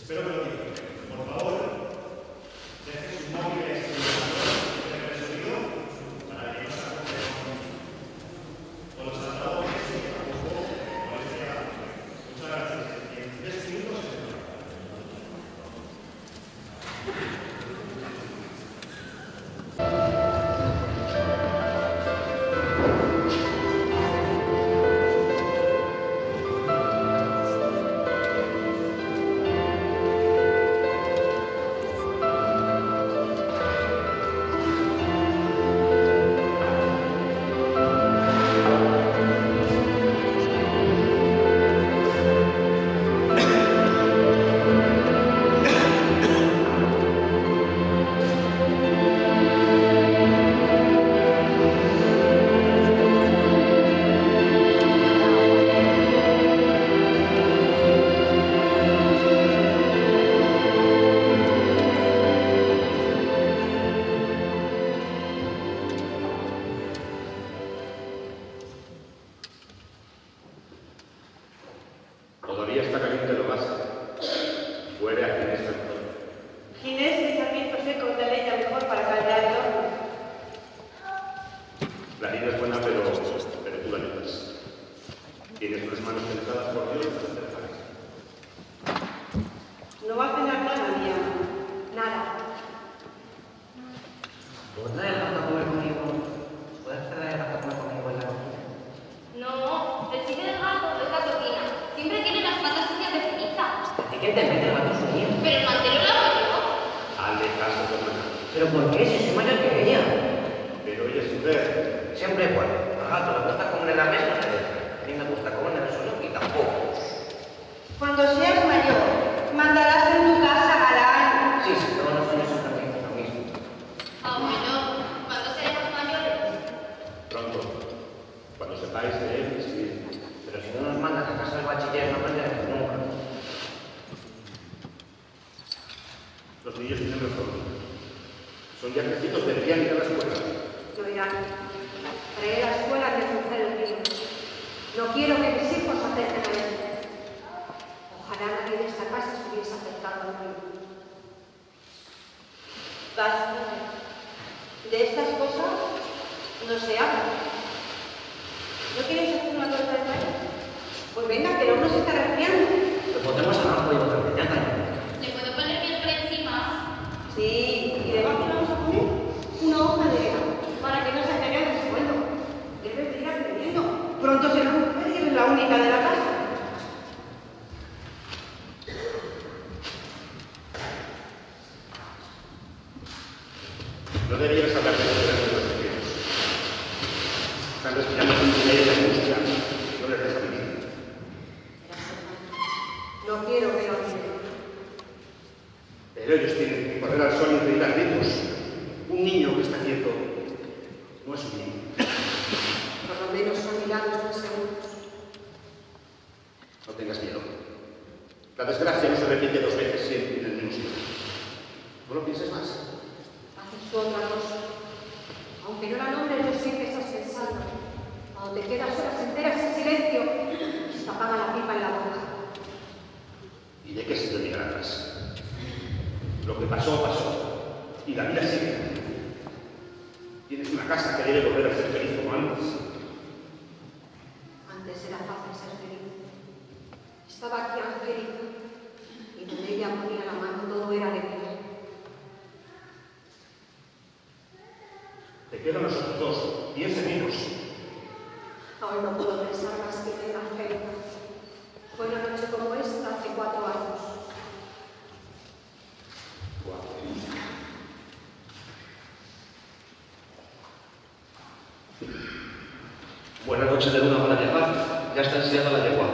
Buenas noches de luna para viajar. Ya está enseñando la yegua.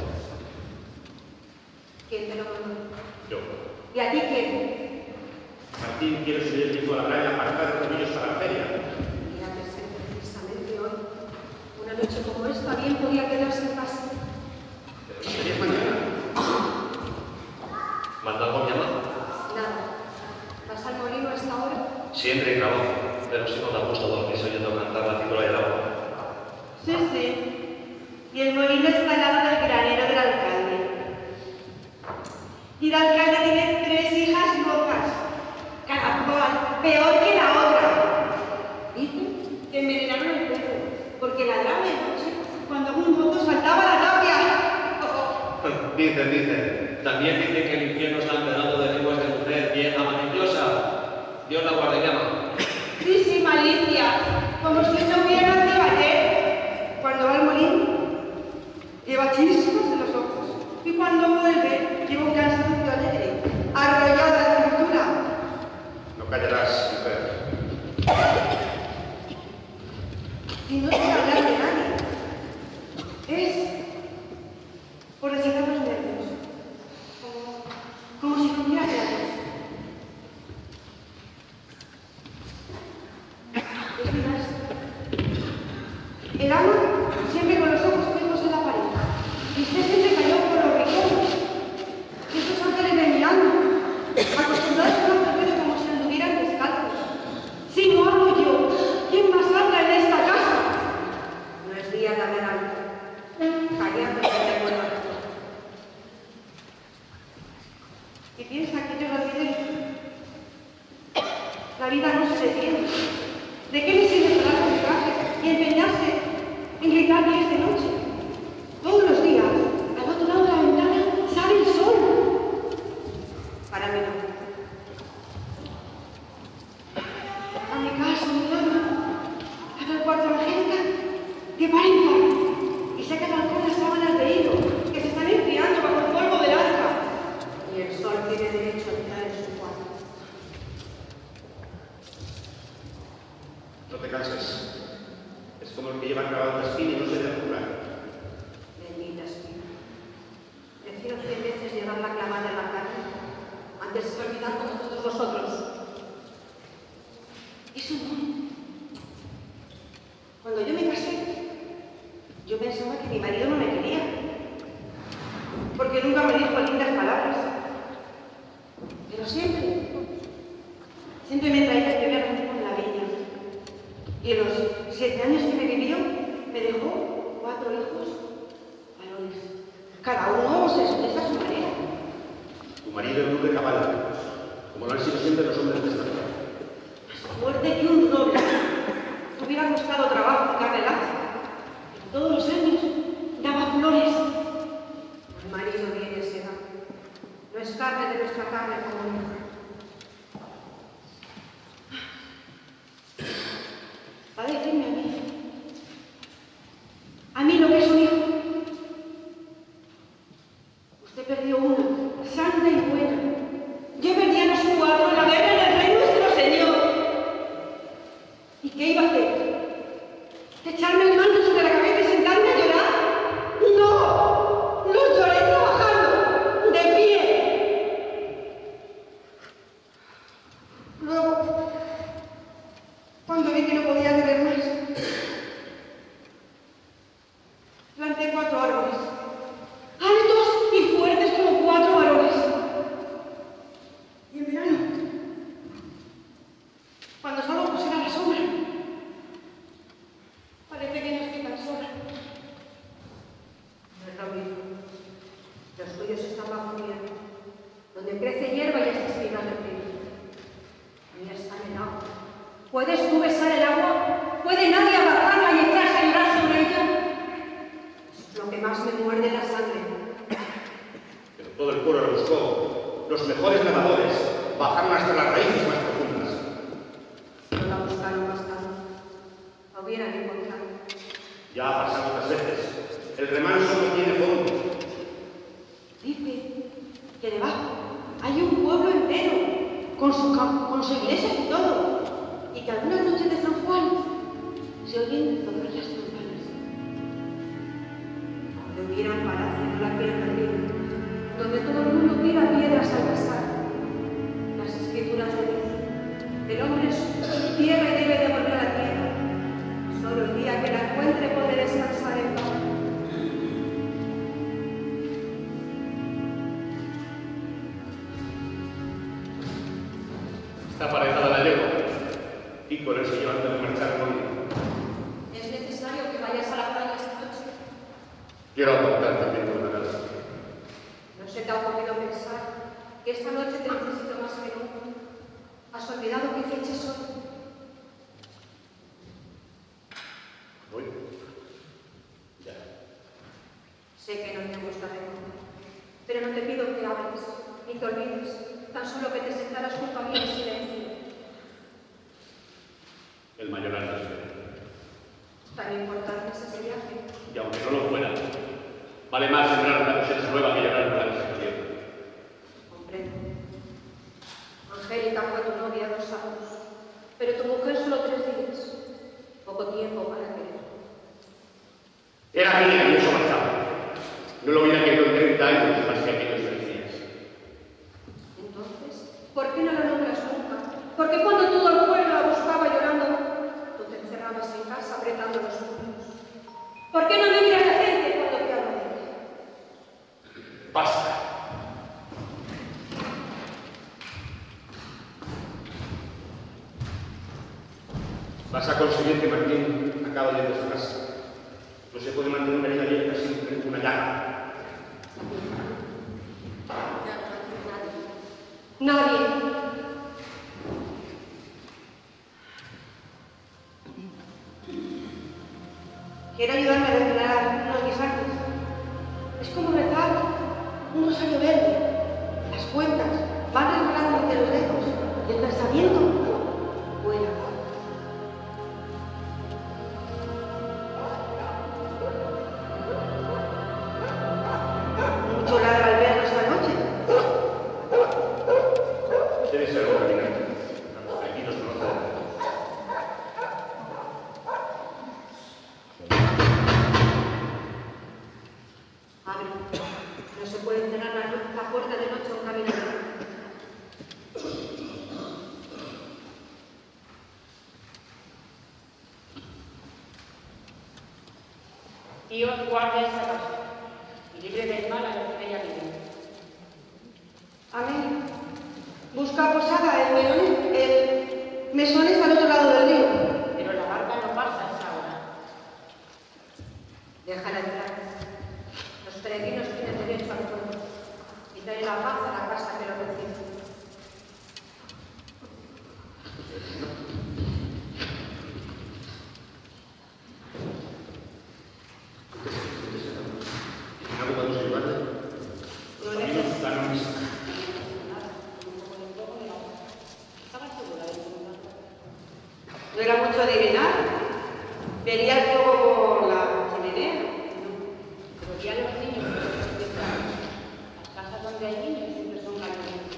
¿Quién te lo mandó? Yo. ¿Y a ti quién? Martín quiere subir el grito a la playa para apartar los niños para la feria. Mira que ser precisamente hoy. Una noche como esta bien podía quedarse en casa. Pero no sería mañana. ¿Manda algo mi mamá? Nada. ¿Vas al molino a esta hora? Siempre trabajo, pero si no da gusto dormirse oyendo cantar la cítara y el agua. Sí, sí. Y el molino está al lado del granero del alcalde. Y la alcalde tiene 3 hijas locas, cada cual peor que la otra. Dicen que envenenaron el perro, porque ladraba de noche cuando un mozo saltaba la tapia. Dicen. También dicen que el infierno está empedado de lenguas de mujer vieja maliciosa. Dios la guarde y llama. Sí, sí, malicia, como si no hubiera nacido ayer. Cuando va al molino, lleva chispas en los ojos. Y cuando vuelve, lleva un cansancio alegre, arrollado de la cintura. No callarás, mujer. Y no quiero hablar de nadie. Es por desatar los nervios. Como si tuviera nervios. Es mi maestro. El amo siempre con los ojos fijos en la pared. Y usted siempre cayó por los rincones. Estos ángeles me mirando, acostumbrados a no hacer como si anduvieran descalzos. Si no hablo yo, ¿quién más habla en esta casa? No es día de hablar alto. Callando se te acuerda. Y piensa que yo lo diré. La vida no se detiene. ¿De qué le sirve parar con traje y empeñarse en gritar días de noche? Todos los días, al otro lado de la ventana, sale el sol. Para mí no. A mi casa, mi cama, a el cuarto de la gente, que para en par, y saca las sábanas de hilo, que se están enfriando bajo el polvo del arca. Y el sol tiene derecho a entrar en su cuarto. No te canses. Es como el que lleva clavado la espina y no se deja curar. Bendita espina. Prefiero 100 veces llevarla clavada en la carne antes de olvidar como todos vosotros. Eso no. Cuando yo me casé, yo pensaba que mi marido no me quería. Porque nunca me dijo lindas palabras. Pero siempre me traía que ver con la viña. Y en los 7 años que me vivió, me dejó 4 hijos varones. Cada uno se expresa a su manera. Tu marido es un de caballo, como lo han sido siempre los hombres de esta tierra. Más fuerte que un roble. Me hubiera costado trabajo sacarle el hacha. Todos los años daba flores. El marido viene y se va. No es carne de nuestra carne como hija. Va a decirme a mí lo que es un hijo. Usted perdió una, santa y buena. Yo perdí a los 4 en la guerra en el rey nuestro Señor. ¿Y qué iba a hacer? ¿Echarme el manto sobre la cabeza y sentarme a llorar? ¡No! ¡Los lloré trabajando! ¡De pie! Luego, cuando vi que no podía tener más, planté 4 árboles, altos y fuertes como 4 varones. Y en verano, cuando solo pusiera la sombra, parece que no estoy tan sola. No es lo mismo. Los suyos están bajo tierra, donde crece hierba y estas espinas de frío. A mí está en el agua. ¿Puedes tú besar el agua? ¿Puede nadie abrazarla y echarse a llorar sobre ella? Es lo que más me muerde la sangre. Pero todo el pueblo lo buscó. Los mejores nadadores bajaron hasta las raíces más profundas. No la buscaron bastante. La hubieran encontrado. Ya ha pasado otras veces. El remanso no tiene fondo. Dice que debajo hay un pueblo entero, con su iglesia y todo. Y que algunas noches de San Juan se oyen tocar las campanas. Donde hubiera un palacio, no la quieren perder. Donde todo el mundo tira piedras al pasar. Las escrituras dicen: el hombre es tierra y debe de volver a la tierra. Solo el día que la encuentre puede descansar en paz. Está aparejada la yegua. Y con el señor antes de marchar conmigo. Es necesario que vayas a la playa esta noche. Quiero apuntar también con una casa. ¿No se te ha ocurrido pensar que esta noche te necesito más que nunca. ¿Has olvidado qué fecha es hoy? ¿Hoy? Ya. Sé que no te gusta recordar, pero no te pido que hables ni te olvides, tan solo que te sentaras junto a mí en silencio. El mayoral no espera. Tan importante es ese viaje. Y aunque no lo fuera, vale más sembrar una cosecha nueva que llorar una decepción. Comprendo. Angélica fue tu novia 2 años, pero tu mujer solo 3 días. Poco tiempo para querer. Era mía y eso bastaba. No lo hubiera querido en 30 años más que aquellos 3 días. Entonces, ¿por qué no lo nombras nunca? Porque cuando todo el pueblo la buscaba llorando, tú te encerrabas en casa apretando los puños. ¿Por qué no me miras de frente cuando te hablo de ella? Basta. Vas a conseguir que Martín acabe yendo a su casa. No se puede mantener una herida abierta siempre una llaga. Nadie. Quiere ayudarme a declarar unos guisantes. Es como rezar un rosario verde. Las cuentas van resbalando entre los dedos y el pensamiento vuela. Mucho ladra al verlo esta noche. Debe ser un caminante. Aquí nos conocemos. Abre. No se puede cerrar la puerta de noche a un caminante. Dios guarde esta casa y libre del mal a los que ella vive. Amén. Busca posada el mesón está al otro lado del río. Pero la barca no pasa a esa hora. Déjala entrar. Los peregrinos tienen derecho al pueblo y trae la paz a la casa que lo recibe. ¿Algo podemos ayudarle? No A mí nos dan una misa. Estaba segura de que No era mucho adivinar. Vería el fuego por la chimenea. pero ya los niños que los explican. Las casas donde hay niños siempre son calientes.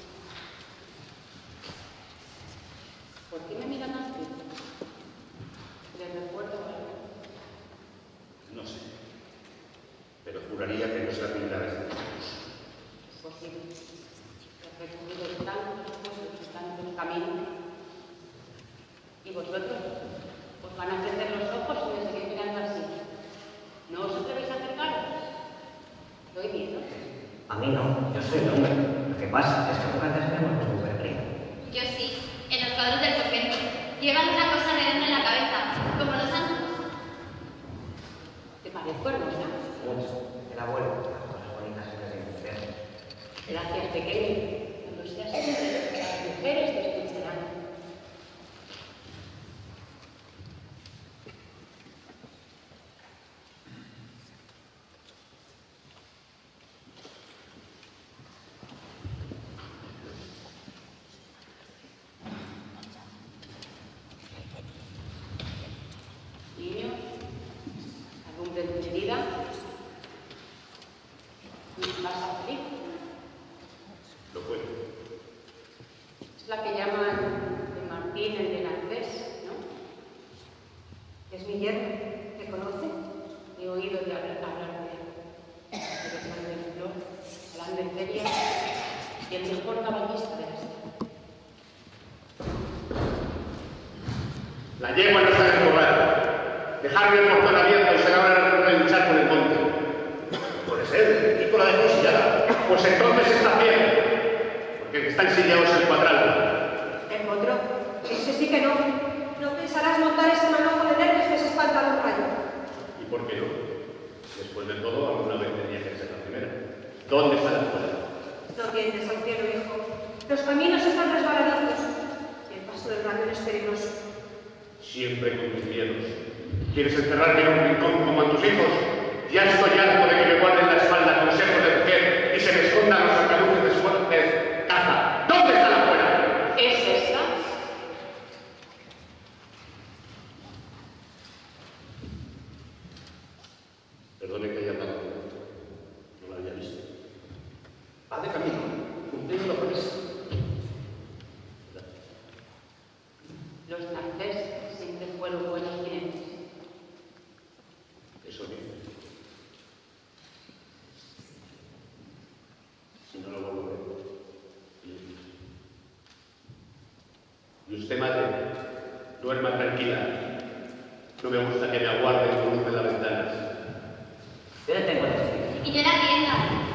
¿Por qué me miran así? Les recuerdo algo. No sé. Pero juraría que no es la primera vez que nos vemos. Es posible. He recorrido tantos pueblos y tantos caminos. ¿Y vosotros? Os van a crecer los ojos y me seguís mirando así. ¿No os atrevéis a acercaros? ¿Doy miedo? A mí no, yo soy el hombre. Lo que pasa es que pocas veces vemos tu mujer prima. Yo sí, en los cuadros del convento. Llevan una cosa redonda en la cabeza, como los santos. ¿Te parezco hermosa? Mucho. El abuelo, las cosas bonitas se les dicen. Gracias, pequeño. Cuando seas hombre, las mujeres te escucharán. Niño, alumbre de mi vida. ¿Vas a feliz? Lo fue. Es la que llaman de Martín el de Narcés, ¿no? Es mi yerno. ¿Me conoce? He oído de hablar de él. Debe ser de flor, hablan de feria y el mejor caballista de la ciudad. La yegua no está en el corral. Dejarme el portón abierto y será hora de relinchar por el monte. Puede ser, el tipo la dejó ensillada. Pues entonces está bien. Porque está ensillado en el cuadral. El potro. Ese sí que no. No pensarás montar ese manojo de nervios que se espanta los rayos. ¿Y por qué no? Después de todo, alguna vez tenía que ser la primera. ¿Dónde está la escuela? No tiendes al cielo Siempre con tus miedos. ¿Quieres encerrarme en un rincón como a tus hijos? Ya estoy harto de que me guarden la espalda consejos de mujer y se me escondan los arcaduces de su caza. ¿Dónde está la fuera? ¿Es esta? Perdone que haya hablado. No la había visto. Va de camino. Cumpliendo la promesa. Los Narcés siempre fueron buenos clientes. Eso dice. Si no lo vuelvo a ver. Y usted, madre, duerma tranquila. No me gusta que me aguarden con luz en las ventanas. Yo no tengo destino. Y yo en la tienda.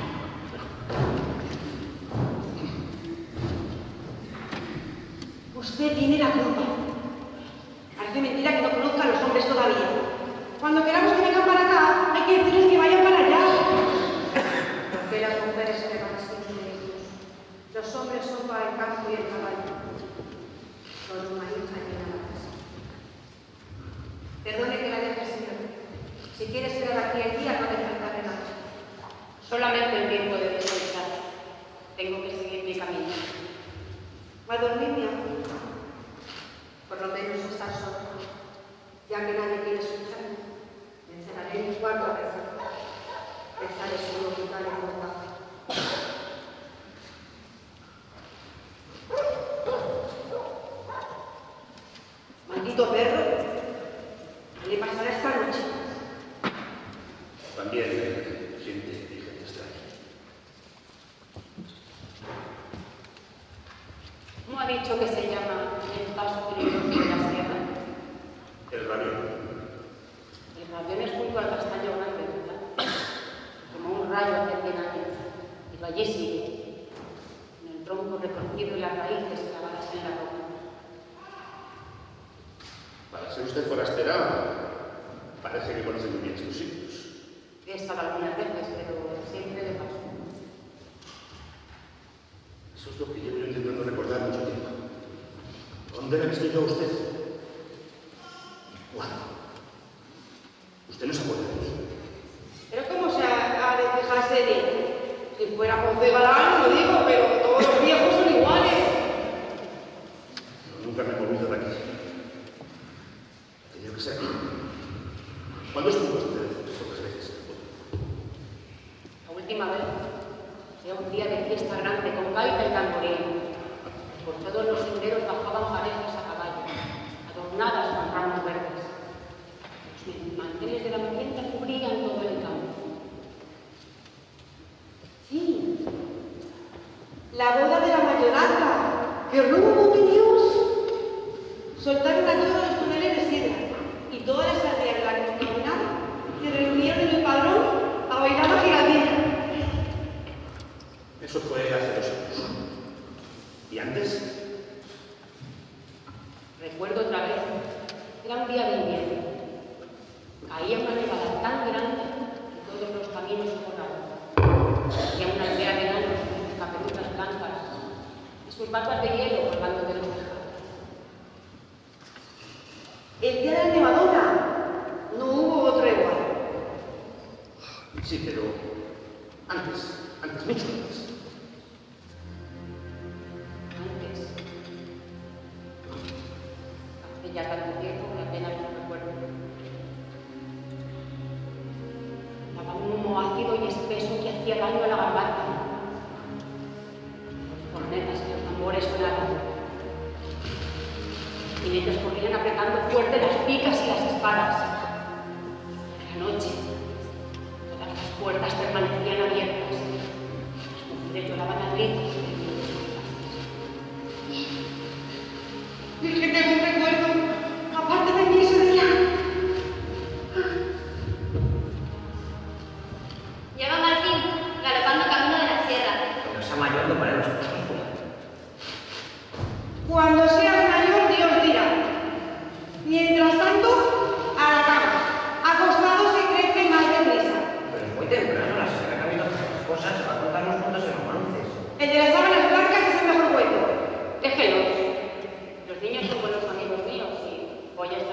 Usted tiene la culpa. Parece mentira que no conozca a los hombres todavía. Cuando queramos que vengan para acá, hay que decirles que vayan para allá. ¿Por qué las mujeres se van siempre de ellos? Los hombres son para el campo y el caballo. Solo una hija llena la casa. Perdone que la deje, señor. Si quiere esperar aquí el día, no le faltaré nada. Solamente el tiempo de descansar. Tengo que seguir mi camino. Va a dormir, mi amor. Por lo menos estar sola. Ya que nadie quiere escucharme, me encerraré en mi cuarto a rezar. Rezaré su voluntad en voz baja. Maldito perro. ¿Qué le pasará esta noche? También siente gente extraña. ¿Cómo ha dicho que se llama el paso peligroso de la sierra? El rabión. El rabión es junto al castaño grande, ¿verdad? Como un rayo hace 100 años. Pero allí sigue, en el tronco retorcido y las raíces clavadas en la roca. Para ser usted forastera, parece que conoce muy bien estos sitios. He estado algunas veces, pero siempre de paso. Eso es lo que llevo yo intentando recordar mucho tiempo. ¿Dónde la he visto yo a usted? ¿Cuándo? Usted no se acuerda de mí. Pero ¿cómo se ha de fijarse en él? Si fuera José Galán, lo digo, pero todos los viejos son iguales. Pero nunca me he movido de aquí. Tenía que ser aquí. ¿Cuándo estuvo usted pocas veces en el pueblo? La última vez era un día de fiesta grande con gaita y tamboril. Por todos los senderos bajaban parejas a caballo, adornadas con ramos verdes. Los manteles de la merienda cubrían todo el campo. Sí. La boda de la Mayonata. ¡Qué rumbo, mi Dios! Soltaron a todos los túneles de sidra y todas las aldeas de la que caminaban se reunieron en el padrón a bailar la giradilla. Eso fue hace 2 años. ¿Y antes? Recuerdo otra vez, era un día de invierno. Caía una nevada tan grande que todos los caminos se borraron. Había una aldea de enanos con caperutas blancas y sus barbas de hielo colgando de los tejados. El día de la nevadona no hubo otro igual. Sí, pero antes, mucho antes. Antes. Hace ya tanto tiempo que apenas lo recuerdo. Daba un humo ácido y espeso que hacía daño a la garganta. Los cornetas y los tambores sonaban. Los jinetes corrían apretando fuerte las picas y las espadas. A la noche, todas las puertas permanecían abiertas. Las mujeres lloraban a gritos. Es que tengo un recuerdo, aparte de mí ese día. Llega Martín, galopando camino de la sierra. Cuando sea mayor, lo paremos por su escuela. Cuando seas mayor, Dios dirá. Mientras tanto, a la cama. Acostados se cree que más de prisa. Pero es muy temprano, la señora que ha habido otras cosas se va a contar unos cuantos romances. El de las sábanas blancas es el mejor cuento. Déjelos. Los niños son buenos amigos míos y voy a estar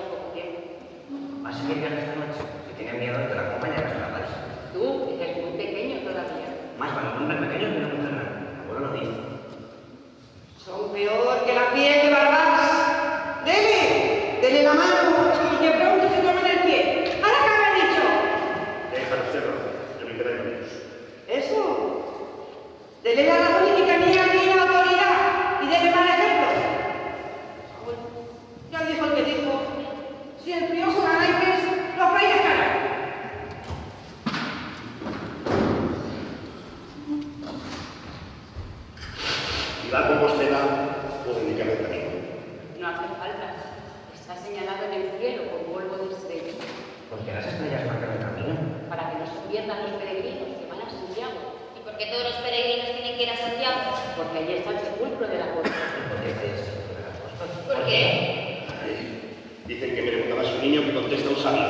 Si va con Compostela, puedo indicarle el camino. No hace falta. Está señalado en el cielo con polvo de estrellas. ¿Por qué las estrellas marcan el camino? Para que no se pierdan los peregrinos que van a Santiago. ¿Y por qué todos los peregrinos tienen que ir a Santiago? Porque allí está el sepulcro del apóstol. ¿Por qué es el de las costas? ¿Por qué? Dicen que me preguntaba a su niño que contesta un sabio.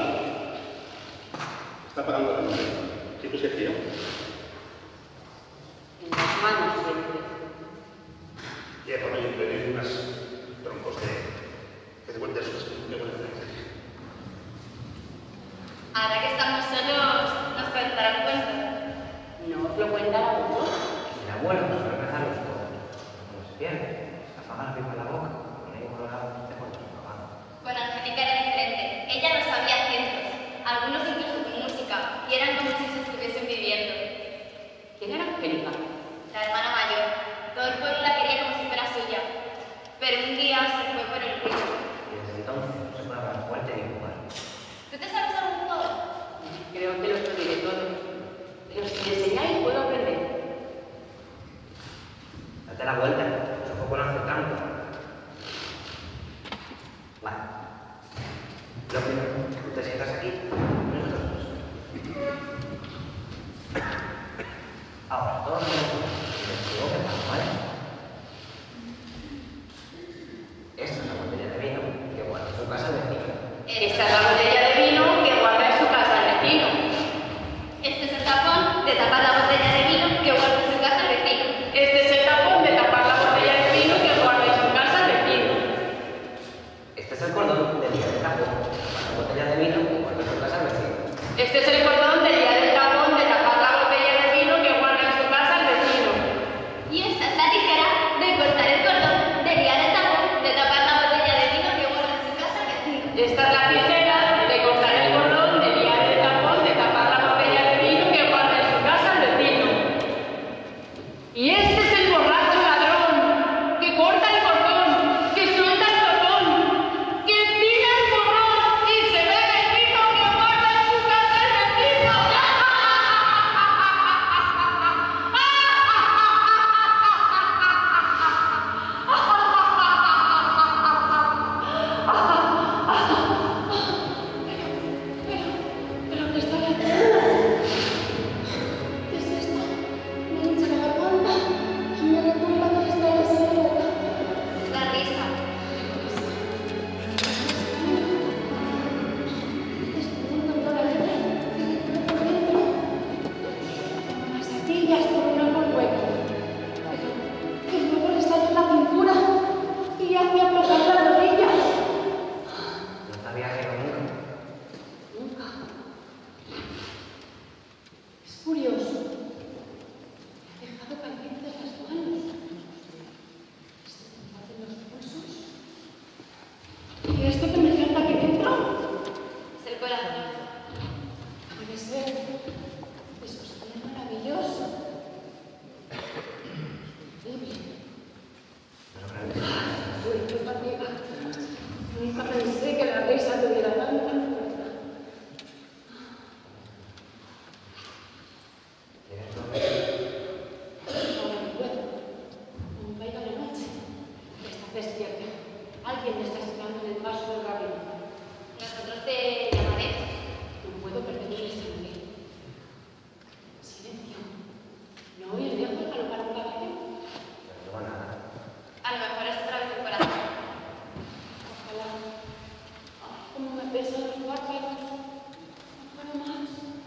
Está pagando la noche. ¿Siempre se fía? En las manos siempre. Y por medio de unas troncos que te cuentan sus Ahora que estamos solos, nos contarán cuentos. No os lo cuentan a vos. El abuelo suele rezar los codos. Cuando se pierde, se apaga la pipa en la boca, con ello colorado, te cuentas un pagano. Con Angélica era diferente. Ella los sabía cientos, algunos incluso con música, y eran como si se estuviesen viviendo. ¿Quién era Angélica? La hermana mayor. Todo el pueblo la quería como si fuera suya. Pero un día se fue por el río. Y desde entonces no se puede hablar fuerte ni jugar. ¿Tú te sabes algún juego? Creo que los diré todos. Pero si me enseñáis, puedo aprender. Date la vuelta, tampoco no hace tanto. Vale. Lo primero, tú te sientas aquí, nosotros dos. Ahora, todos juntos, y les digo que tal, ¿vale? Esta es la botella de vino que guarda en su casa el vecino. Esta es la botella de vino que guarda en su casa el vecino. Este es el tapón de tapar la botella de vino que guarda en su casa el vecino. Este es el tapón de tapar la botella de vino que guarda en su casa el vecino. Este es el cordón del día del tapón, para la botella de vino que guarda en su casa el vecino. Este es el cordón del día del tapón de tapar la botella de vino que guarda en su casa el vecino. Y esta es la tijera de cortar el cordón del día del tapón de tapar la botella de vino que guarda en su casa el vecino. Esta es la tijera de cortar el cordón del día del tapón de tapar la botella de vino que guarda en su casa el vecino. Y este es el borracho ladrón que corta el cordón, que suelta el tapón, que tira el borrón y se bebe el vino que guarda en su casa el vecino. ¿Pero qué está haciendo? ¿Qué es esto? Me hincha la garganta y me retumba que está en la boca. Es la risa. Estoy un dolor alegre que me corre por dentro. Como las satillas por un árbol hueco. Pero que luego le sale en la cintura y hace aflojar las rodillas. No te había reído nunca. Nunca. Es curioso. Me ha dejado calientes las manos. ¿Se me hacen los pulsos? ¿Y esto que me falta aquí dentro? Es el corazón. Puede ser. Eso sería maravilloso. Increíble. Pero grande. Uy, qué fatiga. Nunca pensé que la risa tuviera tanta fuerza. ¿Quieres dormir? Ahora no puedo. Como caiga la noche. Estás despierta. Alguien me está esperando en el paso del camino. Nosotros te llamaremos. No puedo perder el sangre. Silencio. ¿No oí lejos galopar un caballo? Pero no nada. A lo mejor es otra vez el corazón. Ojalá. Ah, cómo me pesan los párpados. No puedo más.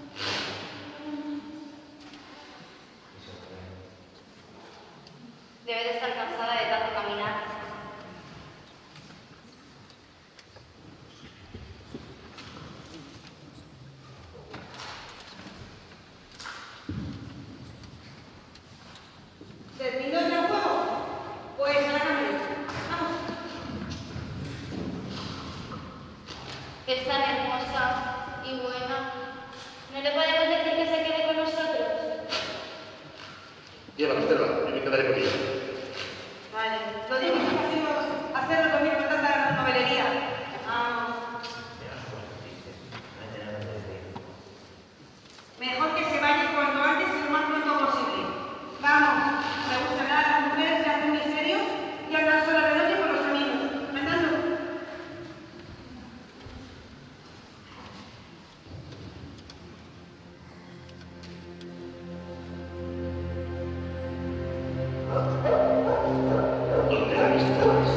Debe de estar cansada de tanto caminar. ¿Terminó ya el juego? Pues a la camioneta. Vamos. Es tan hermosa y buena. ¿No le podemos decir que se quede con nosotros? Llévala, Estela, yo me quedaré con ella. ¿Dónde la viste antes?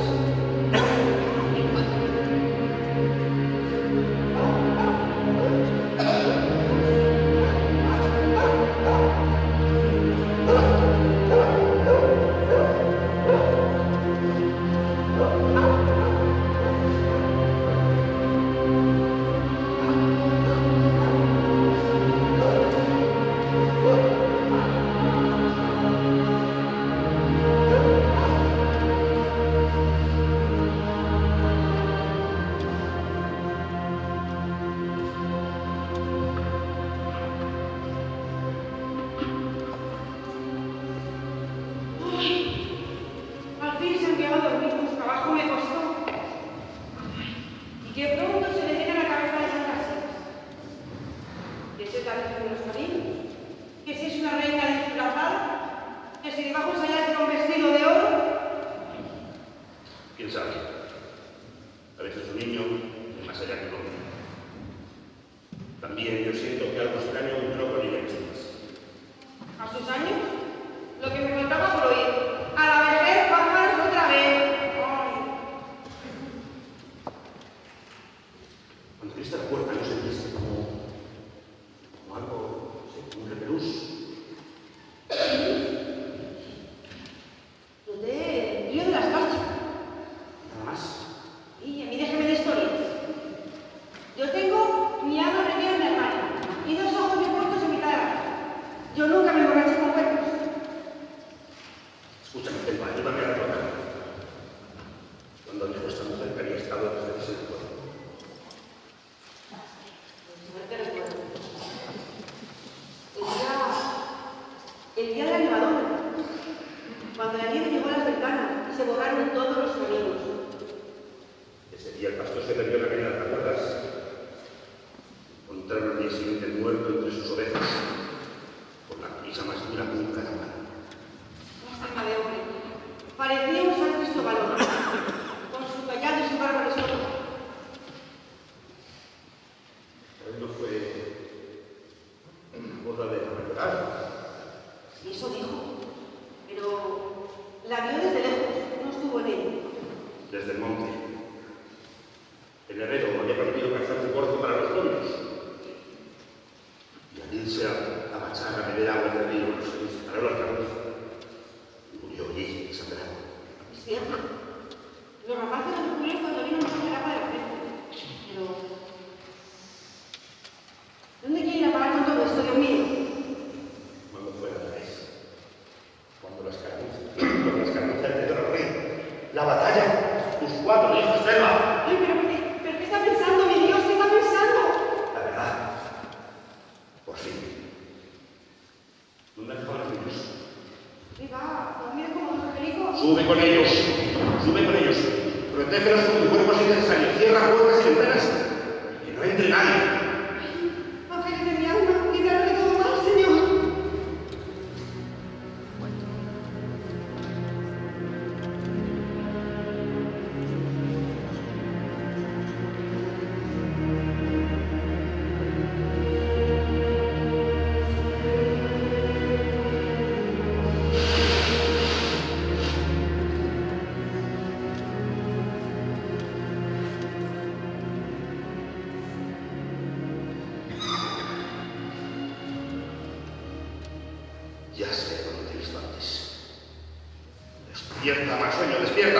Despierta, mal sueño, despierta.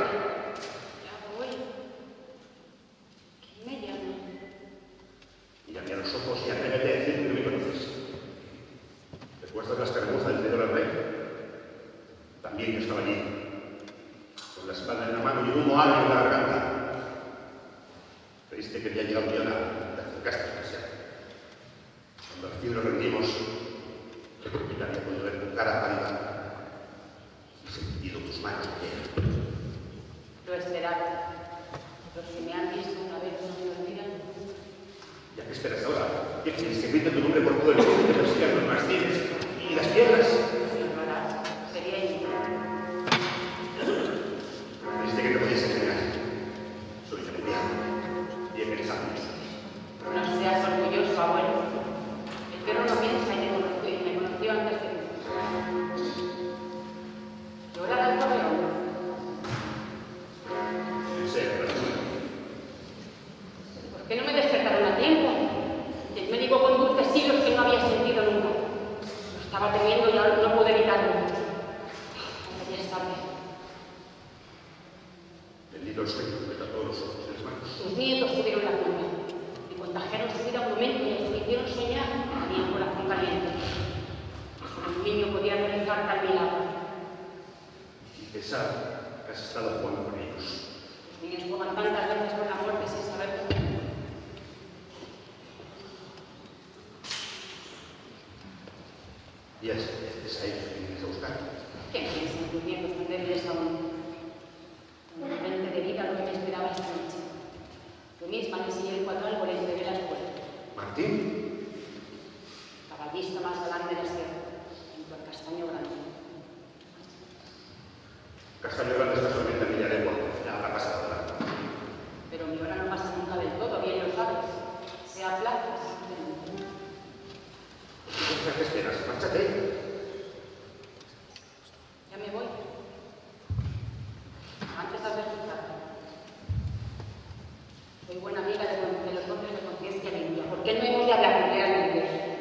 Ya voy. ¿Quién me llama? Mírame a los ojos y atrévete a decir que no me conoces. ¿Recuerdas la escaramuza del Pedro del Rey? También yo estaba allí, con la espada en la mano y un humo agrio en la garganta. Creíste que había llegado mi hora, te acercaste demasiado. Cuando al fin lo rendimos, ya había podido ver tu cara pálida. Sentido tus manos de hielo. Lo esperaba. Los que me han visto una vez no me olvidan. ¿Ya qué esperas ahora? ¿Qué quieres? ¿Que grite tu nombre por todo el mundo y te persigan los mastines y las piedras? Si lo harás, sería inútil. Creíste que te podías engañar. Soy familiar. Bien pensado. No seas orgulloso, abuelo. El perro no piensa y me conoció antes de mí. vivido el sueño de todos los ojos de las manos. Tus nietos tuvieron la culpa. Me contagiaron su vida un momento y me hicieron soñar. Tenía un corazón caliente. Solo un niño podía realizar tal milagro. Y pensar que has estado jugando con ellos. Los niños juegan tantas veces con la muerte sin saberlo. Y a veces a ellos que vienes a buscar. ¿Qué piensan tus nietos venderles a un frente de vida lo que me esperaba esta noche? Yo misma le enseñé el 4 árboles y llegué a la escuela. Martín. Caballista más galán de la sierra, junto al castaño grande. Castaño Grande está solamente a media legua. Ya habrá pasado la. Pero mi hora no pasa nunca del todo, bien lo sabes. Sea plaza, simplemente. ¿Qué esperas? Márchate. Ya me voy. Antes has de escuchar. Soy buena amiga de los hombres de conciencia limpia. ¿Por qué no hemos de hablar realmente?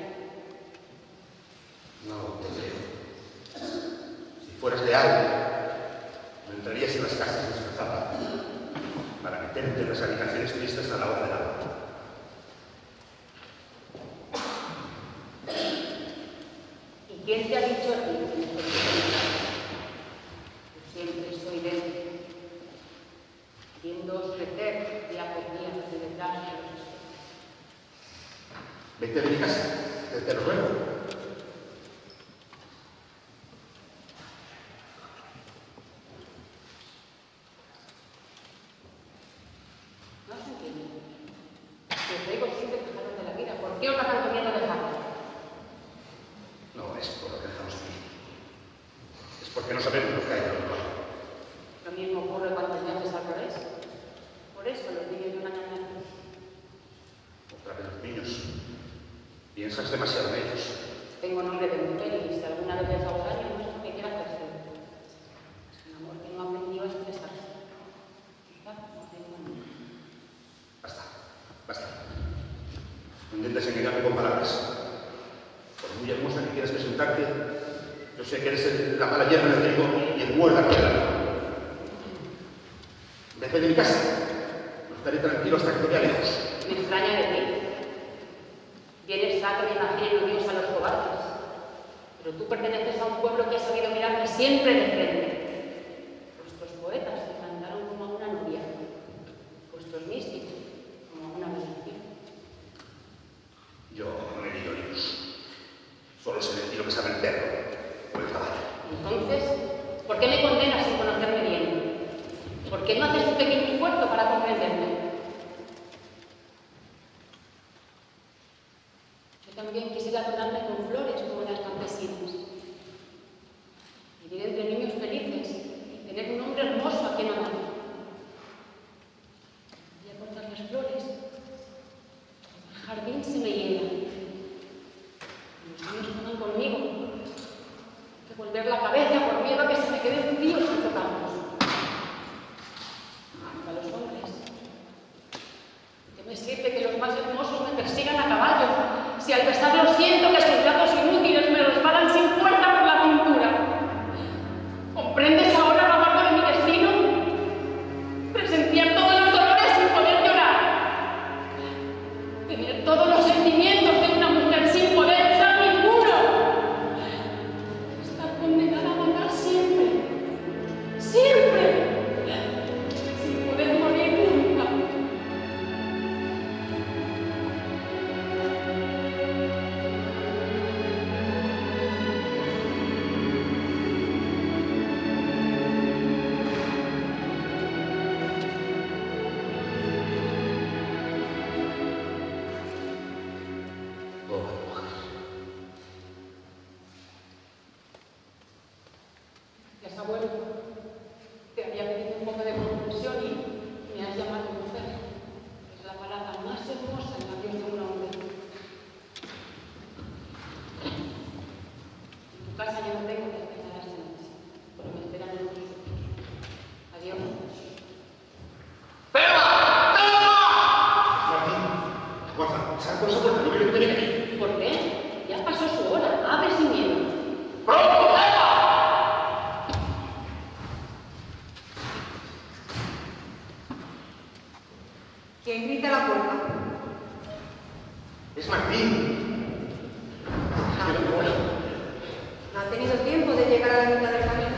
No te creo. Si fueras leal, no entrarías en las casas disfrazada para meterte en las habitaciones tristes a la hora del agua. ¿Y quién te ha dicho a ti? Yo siempre estoy dentro, viéndoos crecer día por día desde detrás de los espejos. Vete de mi casa, te lo ruego. No os entiendo. Si os digo siempre quejaros de la vida, ¿por qué os da tanto miedo dejarla? No es por lo que dejamos aquí. Es porque no sabemos lo que hay al otro lado. Lo mismo ocurre cuando el niño es al revés. Por eso los niños de una niña. Otra vez los niños. Piensas demasiado en ellos. Tengo nombre de mujer y si alguna vez les hago daño, no es porque quiera hacerse. Es un amor que no ha aprendido a expresarse. Quizá no tengo nunca. Basta, basta. No intentes engañarme con palabras. Por muy hermosa que quieras presentarte, yo sé que eres la mala hierba del trigo y el muérdago del alma. Vete de mi casa. No estaré tranquilo hasta que te vea lejos. Me extraña de ti. Vienes a que me imaginen Dios a los cobardes. Pero tú perteneces a un pueblo que ha sabido mirarme siempre de frente. Vuestros poetas te cantaron como a una novia. Vuestros místicos como a una bendición. Yo no he leído libros. Solo sé decir lo que sabe el perro o el caballo. Entonces, ¿por qué me condenas sin conocerme bien? ¿Por qué no haces un pequeño esfuerzo para comprenderme? Yo también quisiera adornarme con flores como las campesinas. Vivir entre niños felices y tener un hombre hermoso a quien amar. Voy a cortar las flores. El jardín se me llena. Los niños juegan conmigo. Hay que volver la cabeza por miedo a que se me quede un tío sin tocarlos. A los hombres. ¿Qué me sirve que los más hermosos me persigan a caballo? Si al besarlos siento que sus brazos inútiles me resbalan sin fuerza por la cintura. ¿Comprendes ahora lo amargo de mi destino? Presenciar todos los dolores sin poder llorar. Tener todos los sentimientos de una mujer sin poder usar ninguno. Estar condenada a matar siempre. Siempre. Sin poder morir nunca. Pobre mujer. Gracias, abuelo. Te había pedido un poco de comprensión y me has llamado mujer. Es la palabra más hermosa en la vida de un hombre. En tu casa ya no tengo que esperar esta noche, pero me esperan en los otros. Adiós. Martín, aguanta. Sal por esa puerta, no quiero que te venga aquí. ¿Por qué? Ya pasó su hora. Abre sin miedo. ¡Pronto, ¿Quién grita a la puerta? Es Martín. No ha tenido tiempo de llegar a la mitad del camino.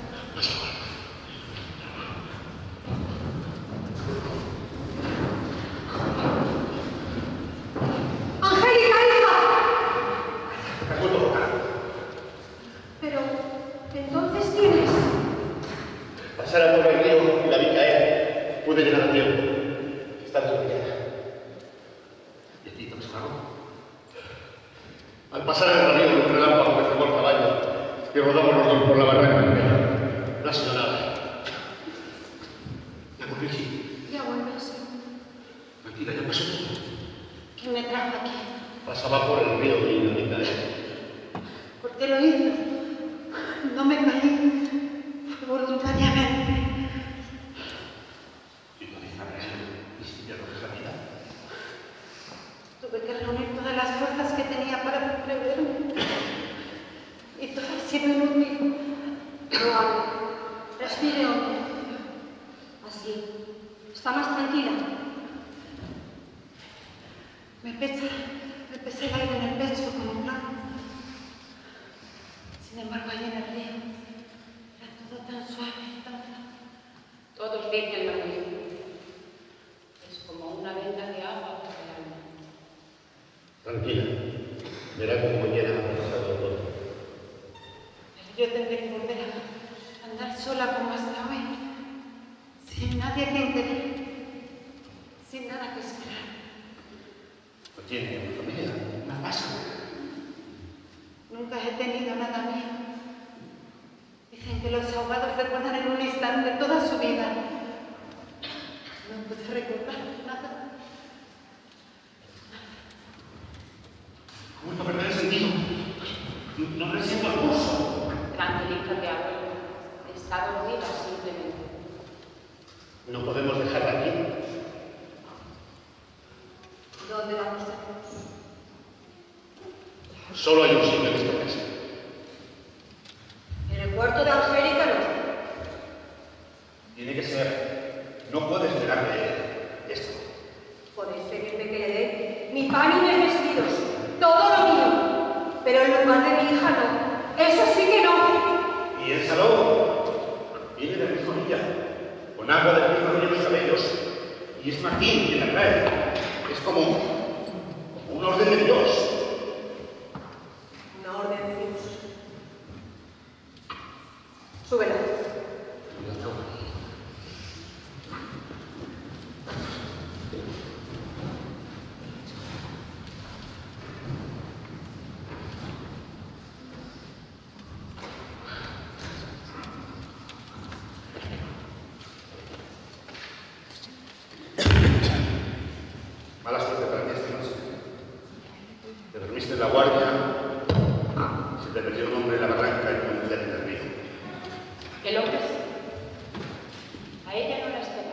¡Angélica, hija! ¿Has vuelto loca? Pero, ¿entonces quién es? Pasara por el río y la vi caer. Pude llegar a tiempo. Está desmayada. ¿Y a ti te has sonado? Al pasar el río, un relámpago me cegó el caballo y rodamos los dos por la barranca. No ha sido nada. ¿Ya volví? Ya vuelves. Tranquila, ya pasó todo. ¿Quién me trajo aquí? Pasaba por el río y la vi caer. ¿Por qué lo hizo? No me caí. Fue voluntariamente. ¿Y tú dices nada de eso? ¿Y si ya coges la vida? Tuve que reunir todas las fuerzas que tenía para preverme. Y todo ha sido inútil. No hable. Respire hondo. Así. Está más tranquila. Me pesa el aire en el pecho como un clavo. Sin embargo, allí en el río era todo tan suave, tan fácil. Todos dicen lo mismo. Es como una venda de agua por el alma. Tranquila. Verá como mañana ha pasado todo. Pero yo tendré que volver a andar sola como hasta hoy. Sin nadie a quien querer. Sin nada que esperar. No tiene una familia, una casa. Nunca he tenido nada mío. Dicen que los ahogados recuerdan en un instante toda su vida. No pude recordar nada. Ha vuelto a perder el sentido. No resiento el pulso. Tranquilízate, abuelo. Está dormida simplemente. No podemos dejarla aquí. ¿Dónde vamos a ir? Solo hay un sitio en esta casa. En el cuarto de Angélica no. Tiene que ser. No puedes negarme esto. Podéis pedirme que le dé mi pan y mis vestidos. Todo lo mío. Pero en lugar de mi hija no. Eso sí que no. Y el salón viene de mi familia, con agua del mismo de los cabellos. Y es Martín quien la trae. Es como un orden de Dios. Una orden de Dios. Súbela. Mala suerte para ti esta noche. Te dormiste en la guardia. Se te perdió un hombre en la barranca y una mujer en el río. ¿Qué lo ves? A ella no la espera.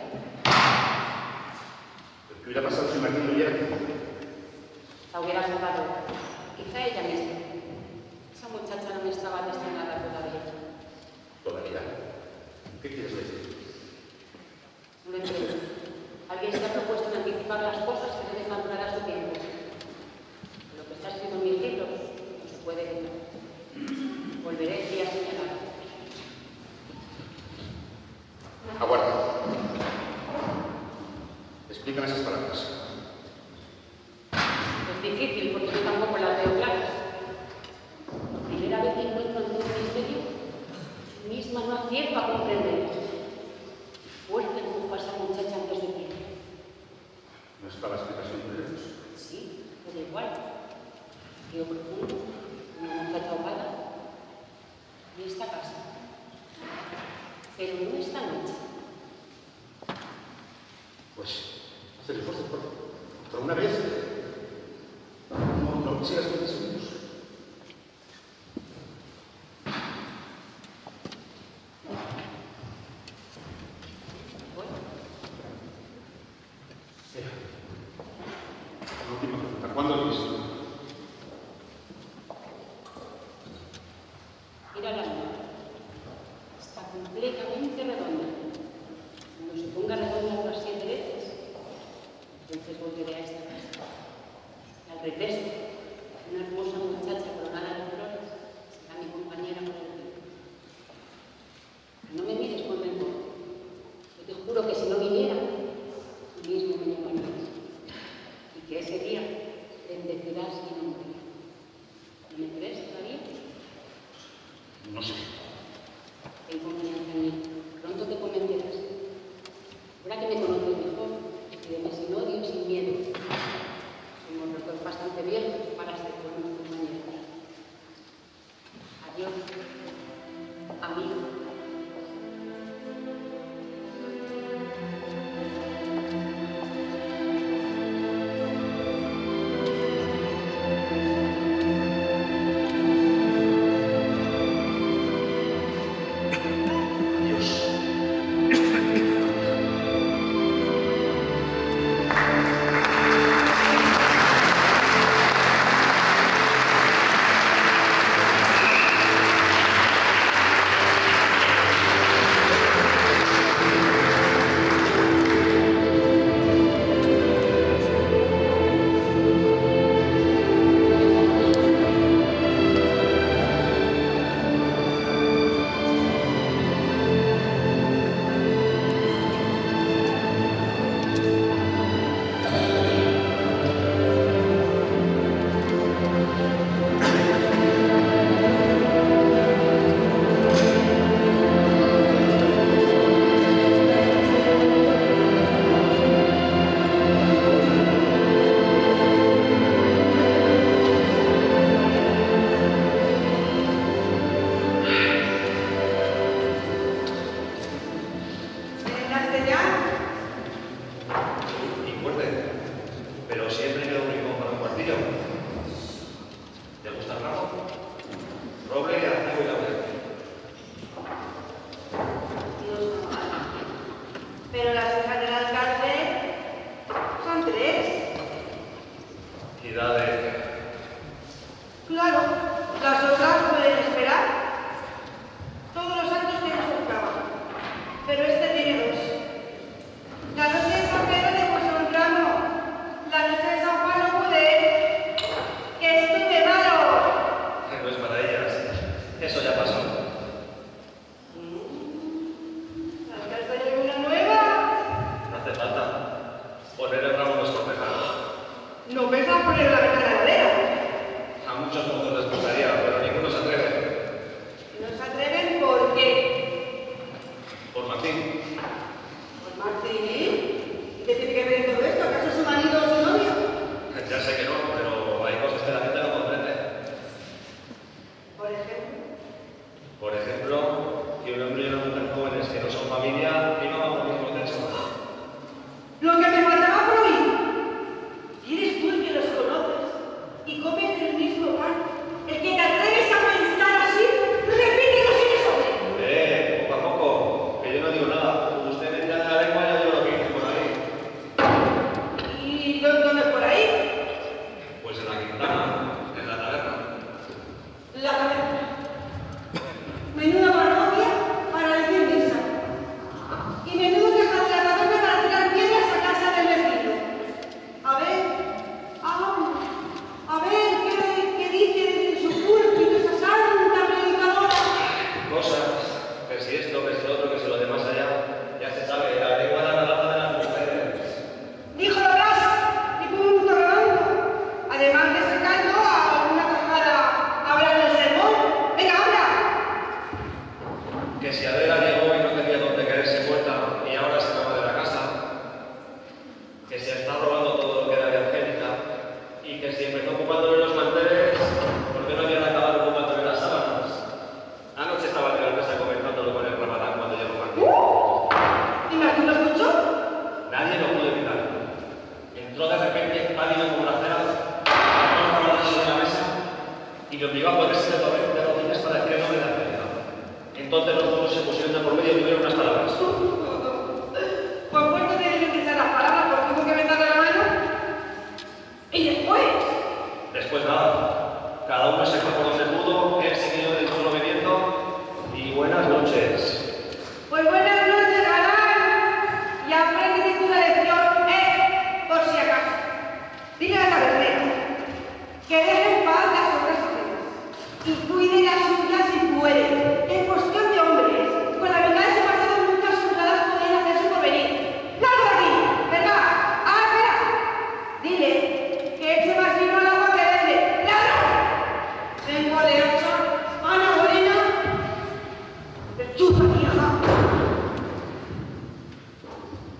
¿Qué hubiera pasado si Martín no hubiera aquí? La hubiera salvado. Quizá ella misma. Esa muchacha no estaba destinada todavía. Todavía. ¿Qué quieres decir? No lo entiendo. Alguien se ha propuesto en anticipar las cosas que deben madurar a su tiempo. Lo que está escrito en mis libros no se puede evitar. Volveré el día señalado. Aguarda. Explícame esas palabras. Es difícil porque yo tampoco las veo claras. Por primera vez que encuentro ante un misterio, yo misma no acierto a comprender. Fuerza empuja a esa muchacha antes de tiempo. ¿No está la explicación de Dios? Sí, pero igual. Río profundo, una muchacha ahogada. Y esta casa. Pero no esta noche. Pues, haz el esfuerzo por una vez. No sigas con segundos. Bueno, Una última pregunta. ¿Cuándo lo viste? mira la luna. Está completamente redonda. Cuando se ponga redonda otras 7 veces, Entonces volveré a esta casa. Y al regreso, una hermosa muchacha coronada de flores será mi compañera por el tiempo. No me mires con rencor. Yo te juro que si no viniera, tú mismo me llamarías. Y que ese día bendecirás mi nombre. ¿No me crees todavía? No sé. Ten confianza en mí. Pronto te convencerás. Ahora que me conoces mejor, pídeme sin odio y sin miedo. Somos los dos bastante viejos para ser buenos compañeros. Adiós, amigo. Poco a poco, que yo no digo nada.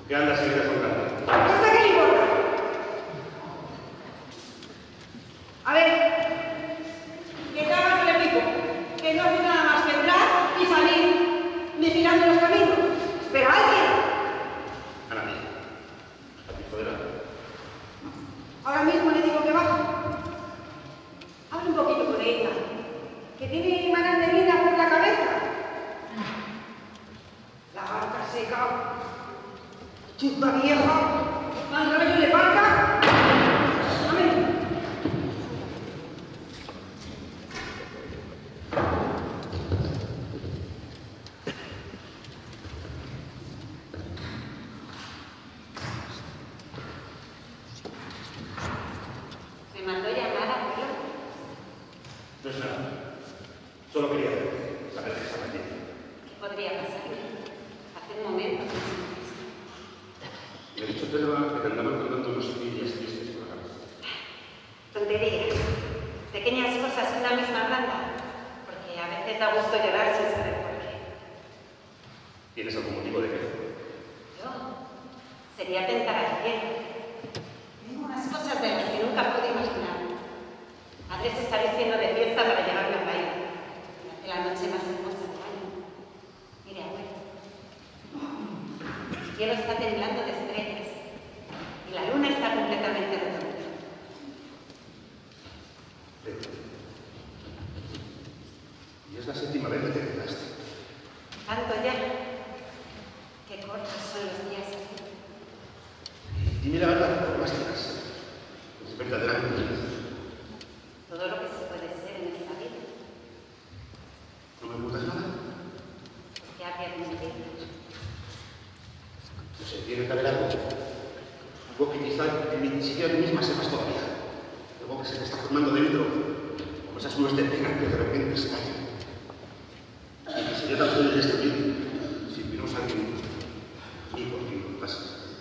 ¿Qué andas sin desfondando? ¿Hasta qué le importa? A ver, que te haga que le pico, que no hace nada más que entrar y salir vigilando los caminos. ¿Espera a alguien? A nadie. A ti, joder. Ahora mismo le digo que baje. Habla un poquito con ella, que tiene manas de vida por la cabeza. La barca seca, chupa vieja, mal rollo de barca. Amén. Me mandó llamar, abuelo. No es nada. Solo quería saber exactamente. ¿Qué podría pasar? Hace un momento. Me he dicho que te andaban contando unos días tristes por la cabeza. Tonterías. Pequeñas cosas en la misma blanda. Porque a veces da gusto llorar sin saber por qué. ¿Tienes algún motivo de queja? Yo sería tentar al cielo. Tengo unas cosas de las que nunca pude imaginar. Madre se está vistiendo de fiesta para llevarme al baile. Me hace la noche más hermosa del año. Mire, abuelo. El cielo está temblando de estrellas. Y la luna está completamente redonda. Y es la 7ª vez que te quedaste. Tanto ya. Qué cortos son los días aquí. Dime la verdad, por más que das. Es verdaderamente feliz. Todo lo que se puede ser en esta vida. ¿No me ocultas nada? Porque habría que mentir. No sé, tiene que haber algo. Algo que quizá ni siquiera tú misma sepas todavía. Algo que se te está formando dentro. Como esas nubes de pena que de repente estallan. Y que sería tan feliz este vida si hubiéramos alguien y por quien no pasa.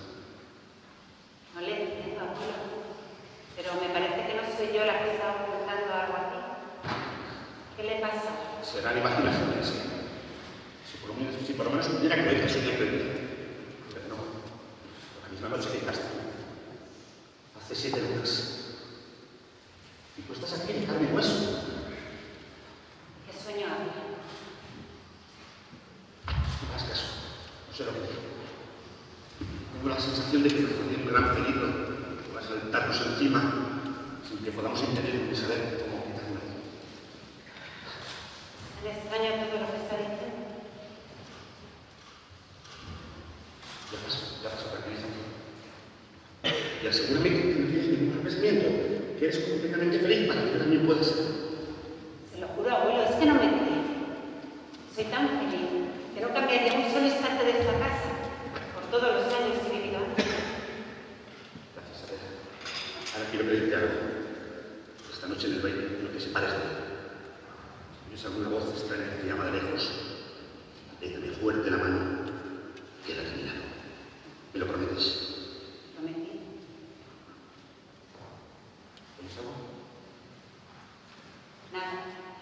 No le entiendo, abuelo. Pero me parece que no soy yo la que está ocultando algo aquí. ¿Qué le pasa? Serán imaginaciones. Si por lo menos pudiera creer que soy creíble. Pero no. La misma noche que llegaste. Hace 7 lunas. Y tú estás aquí en carne y hueso. ¿Qué sueño habla? No hagas caso. No sé lo que digo. Tengo la sensación de que nos corre un gran peligro. Que va a saltarnos encima sin que podamos impedir ni saber cómo quitarlo. Me extraña todo lo que está diciendo. Ya paso, tranquilízate. Y asegúrame que no tienes ningún arrepentimiento, que eres completamente feliz para que tú también puedas ser. Se lo juro, abuelo, es que no me cree. Soy tan feliz que no cambiaría un solo instante de esta casa por todos los años que he vivido antes. Gracias, Adela. Ahora quiero pedirte algo. Esta noche en el baile, quiero que separes de mí. Si oyes alguna voz extraña que te llama de lejos, apriétame fuerte la mano. Quédate a mi lado. ¿Me lo prometes? Prometí. ¿Tienes algo? Nada.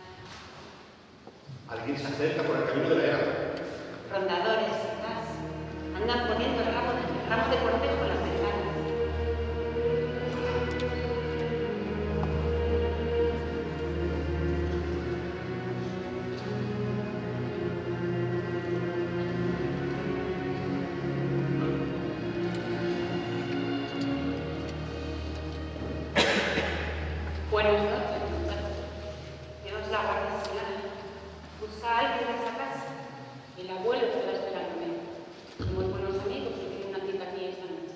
Alguien se acerca por el camino de la era. Rondadores, quizás. Andan poniendo ramos de cortejo en las ventanas. Buenas noches, muchachos. Dios la guarde, señora. Busca a alguien de esa casa. El abuelo estará esperándome. Somos buenos amigos y tiene una cita aquí esta noche.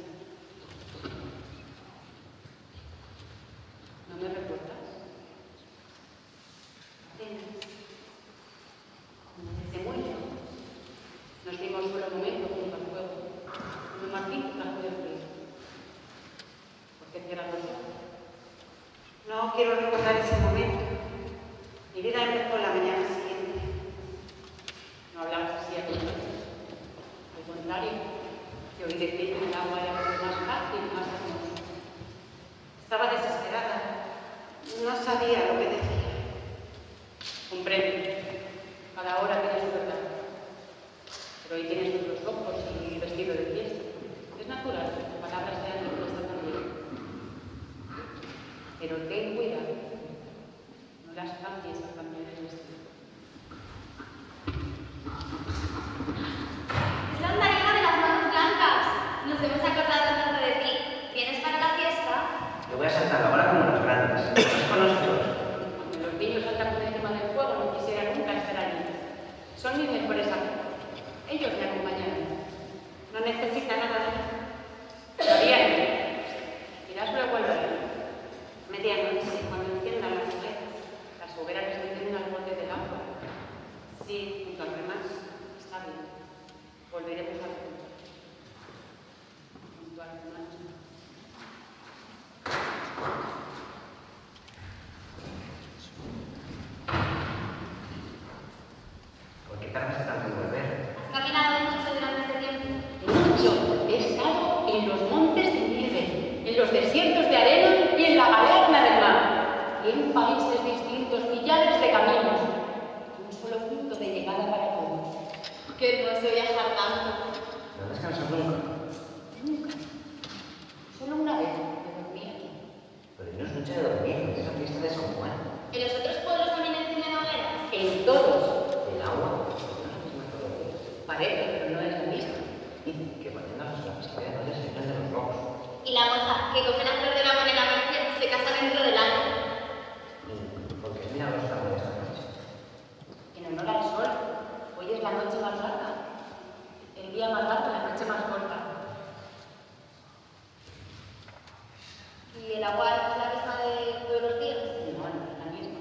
¿No me recuerdas? Apenas. Desde muy lejos. Nos dimos por un momento junto al fuego. Cuando Martín trajo del frío. ¿Por qué cierras los ojos? No quiero recordar ese momento. Mi vida empezó la mañana siguiente. No hablamos así a nosotros. Al contrario, te oí decir que el agua era algo más fácil, más hermoso. Estaba desesperada. No sabía lo que decía. Comprendo. Cada hora tienes su verdad. Pero hoy tienes otros ojos y vestido de fiesta. necesita nada de mí. Todavía no. Dirás luego al verlo. Medianoche, cuando enciendan las hogueras les meten al borde del agua. Sí, junto al remás. Está bien. Volveremos al punto. Junto al remás. ¿Por qué tardas tanto en volver? ¿Has caminado mucho durante este tiempo? Mucho. He estado en los montes de nieve, en los desiertos de arena y en la galerna del mar. Y en países distintos, millares de caminos. Un solo punto de llegada para todos. Que no se viajar tanto. No descansas nunca. Nunca. Solo una vez me dormí aquí. Pero no es noche de dormir, es la fiesta de San Juan. ¿En los otros pueblos también encienden hogueras? En todos. El agua, no es la misma todos los días. Parece, pero no es la misma. Dicen que poniendo las capacidades no les sirven de los locos. Y la moza que coge la flor del amor en la amanecer se casa dentro del año. ¿Por qué mira los árboles esta noche? En honor al sol, hoy es la noche más larga. El día más largo, la noche más corta. ¿Y el agua no es la misma de todos los días? No, no es la misma.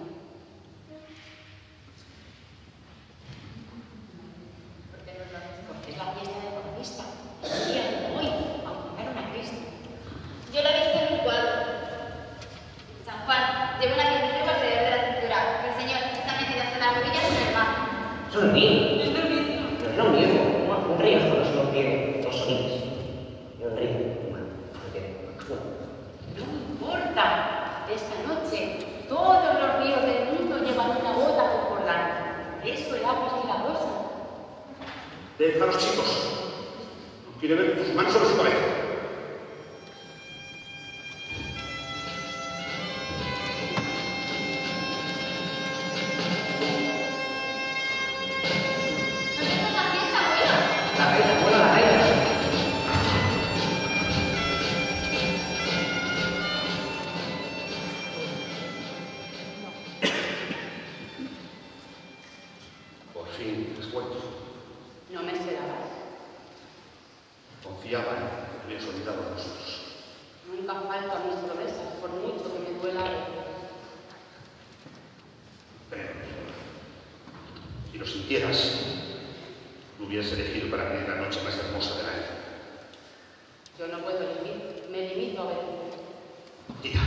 ¿Por qué no es la misma? Porque es la fiesta de Bautista. El día de hoy bautizaron a Cristo. Yo la he visto en un cuadro. San Juan lleva una piedrecita alrededor de la cintura. El Señor está metido hasta las rodillas en el mar. Es un río. Es lo mismo. No es lo mismo. Un río solo tiene dos orillas. Y un río, bueno, no tiene una. No importa. Esta noche todos los ríos del mundo llevan una gota concordante. Por eso el agua es milagrosa. Deja a los chicos. No quiere ver tus manos sobre su cabeza. ¿Dónde está la fiesta, abuelo? La reina, bueno, la reina. Por fin has vuelto. No me esperabas. Confiaba en que te hubieras olvidado de nosotros. Nunca falto a mis promesas, por mucho que me duela algo. Pero, si lo sintieras, lo hubieras elegido para mí la noche más hermosa del año. Yo no puedo elegir, me limito a ver. Tía,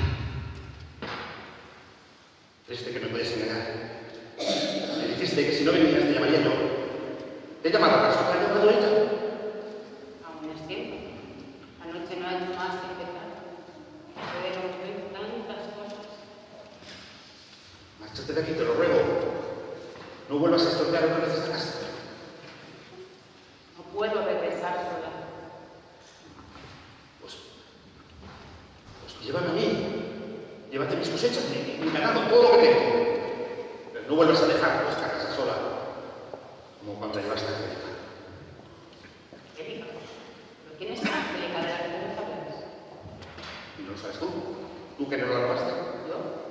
desde que me puedes engañar. Me dijiste que si no venías te llamaría yo. ¿Te he llamado acaso? ¿Te ha llamado ella? Aún es tiempo. Anoche no ha hecho más que empezar. Puede concluir tantas cosas. Márchate de aquí, te lo ruego. No vuelvas a estropear otra vez esta casa. No puedo regresar sola. Pues llévame a mí. Llévate mis cosechas, mi ganado, todo lo que tengo. Pero no vuelvas a dejar esta casa sola, como cuando llevaste a Angélica. Angélica. ¿Pero quién es la Angélica de la que tú me hablas? ¿Y no lo sabes tú? ¿Tú que no la robaste? ¿Yo?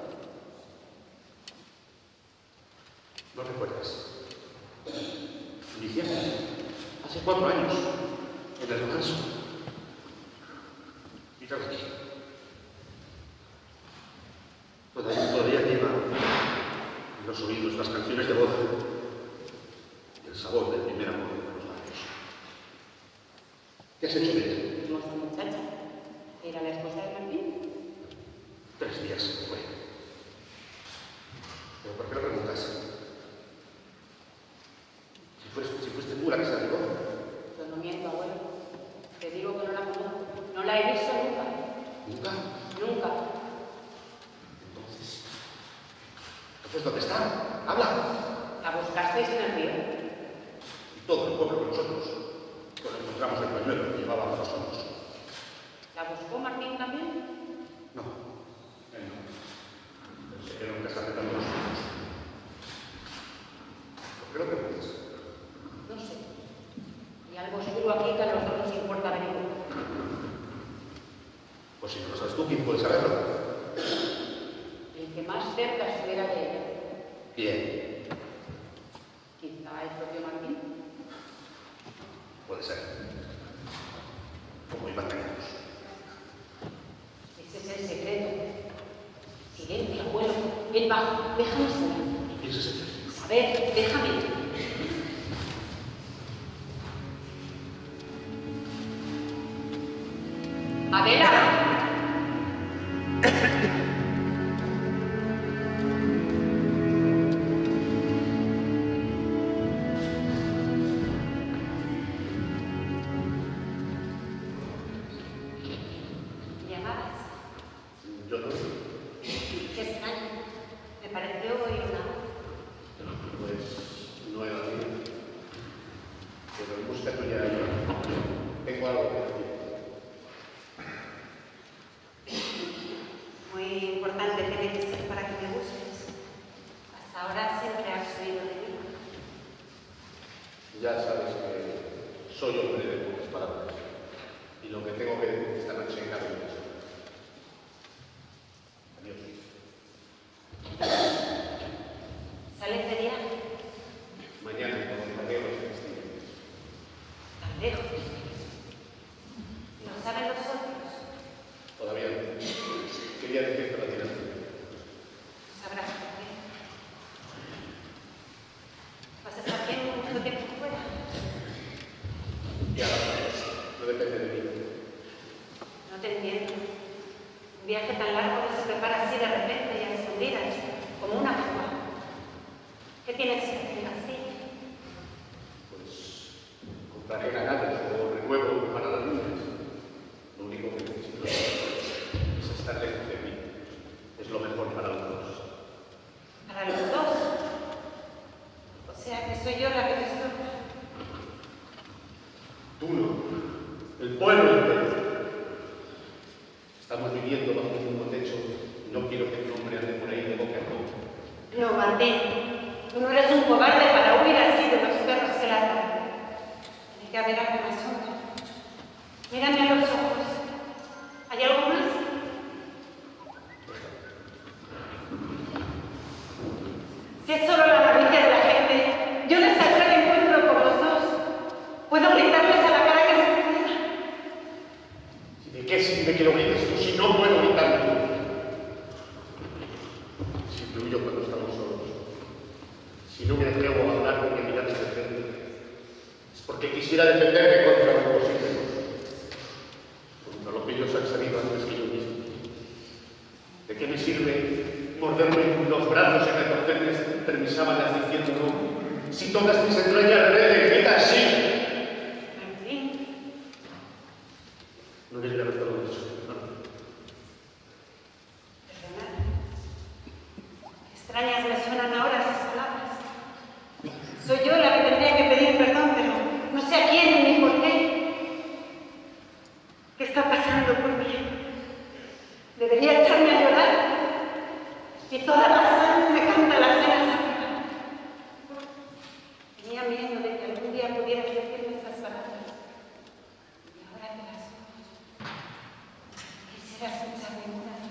¿No recuerdas? En diciembre, hace 4 años, en el descanso. Míralo aquí. Todavía lleva en los oídos las canciones de boda y el sabor del primer amor de los labios. ¿Qué has hecho de ella? Hermosa muchacha. ¿Era la esposa de Martín? 3 días fue. ¿Pero por qué lo preguntas? Si fuiste tú la que se la llevó. Yo no miento, abuelo. Te digo que no la conozco. No la he visto nunca. ¿Nunca? Nunca. Entonces, ¿dónde está? Habla. ¿La buscasteis en el río? Y todo el pueblo con nosotros. Cuando encontramos el pañuelo que llevaba a los hombros. ¿La buscó Martín también? No. Él no. Él se quedó en casa apretando los ojos. ¿Por qué lo preguntas? No sé. Y algo seguro aquí que a los dos nos importa averiguar. Pues si no lo sabes tú, ¿quién puede saberlo? El que más cerca estuviera de ella. Bien. Quizá el propio Martín. Puede ser. va, déjame sola. ¿Qué piensas hacer? A ver, déjame. Adela. Yo no. Qué extraño. Me pareció oír una voz. Pues no era mío. Pero en busca tuya tengo algo que decir. Muy importante tiene que ser para que me busques. Hasta ahora siempre has oído de mí. Ya sabes que soy hombre de pocas palabras. Y lo que tengo que decir esta noche en cada uno. ¿Sales de viaje? Mañana comenzaré los festivos. Tan lejos. ¿Lo saben los otros? Todavía no. Quería decirte la tira. Sabrás por qué. ¿Vas a estar bien mucho tiempo fuera? Ya, no depende de mí. No te entiendo. Un viaje tan largo que se prepara así de repente y a escondidas, como una fuga. ¿Qué tienes que hacer así? Pues compraré ganados o renuevo para las niñas. Lo único que necesito es estar lejos de mí. Es lo mejor para los dos. ¿Para los dos? O sea, que soy yo la que te estorba. Tú no. El pueblo entero. Estamos viviendo bajo un mismo techo y no quiero que tu hombre ande por ahí de boca en boca. No, Martín. Tú no eres un cobarde para huir así de los perros que ladran. Tiene que haber algo más hondo. Mírame a los ojos. ¿Hay algo más? Si es solo la malicia de la gente, yo les saldré de encuentro por los dos. Puedo gritarles a la cara que se me queda. ¿Y de qué sirve que lo grites tú si no puedo gritarlo tú? Siempre huyo cuando estamos solos. Si no me atrevo a hablar ni a mirarme de frente, es porque quisiera defenderme contra lo imposible, contra lo que ellos han sabido antes que yo mismo. ¿De qué me sirve morderme los brazos y retorcerme entre mis sábanas diciendo no? Si todas mis entrañas reden, grita sí. Martín, No debía haber todo eso, no. perdonad. Extrañas me suenan ahora esas palabras. Soy yo la que tendría que pedir perdón, pero no sé a quién ni por qué. ¿Qué está pasando por mí? Debería echarme a llorar. Y toda la sangre me canta las venas arriba. Tenía miedo de que algún día pudiera decirme esas palabras. Y ahora que las oigo, quisiera escuchar ninguna vez.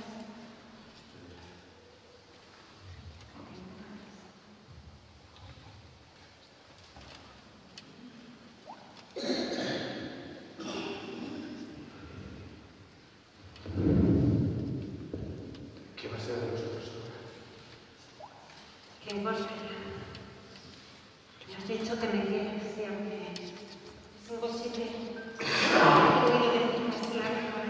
¿Qué va a ser de nosotros ahora? ¿Qué importa? Me has dicho que me quieres siempre. Es imposible. No puedo decir más claro.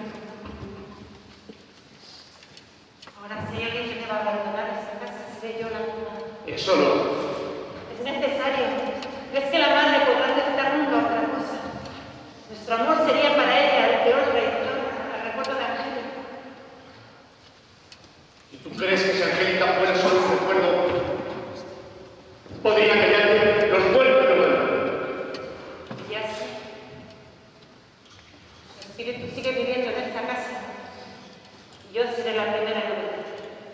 Ahora, si hay alguien que te va a abandonar esa casa, seré yo la culpable. Eso no. Es necesario. ¿Crees que la madre podrá aceptar nunca otra cosa? Nuestro amor sería para ella el peor traidor, el recuerdo de Angélica. ¿Y tú crees que si Angélica fuera solo un recuerdo, podría callarme los cuerpos de mano? Ya sé. Su espíritu sigue viviendo en esta casa. Y yo seré la primera en obedecer.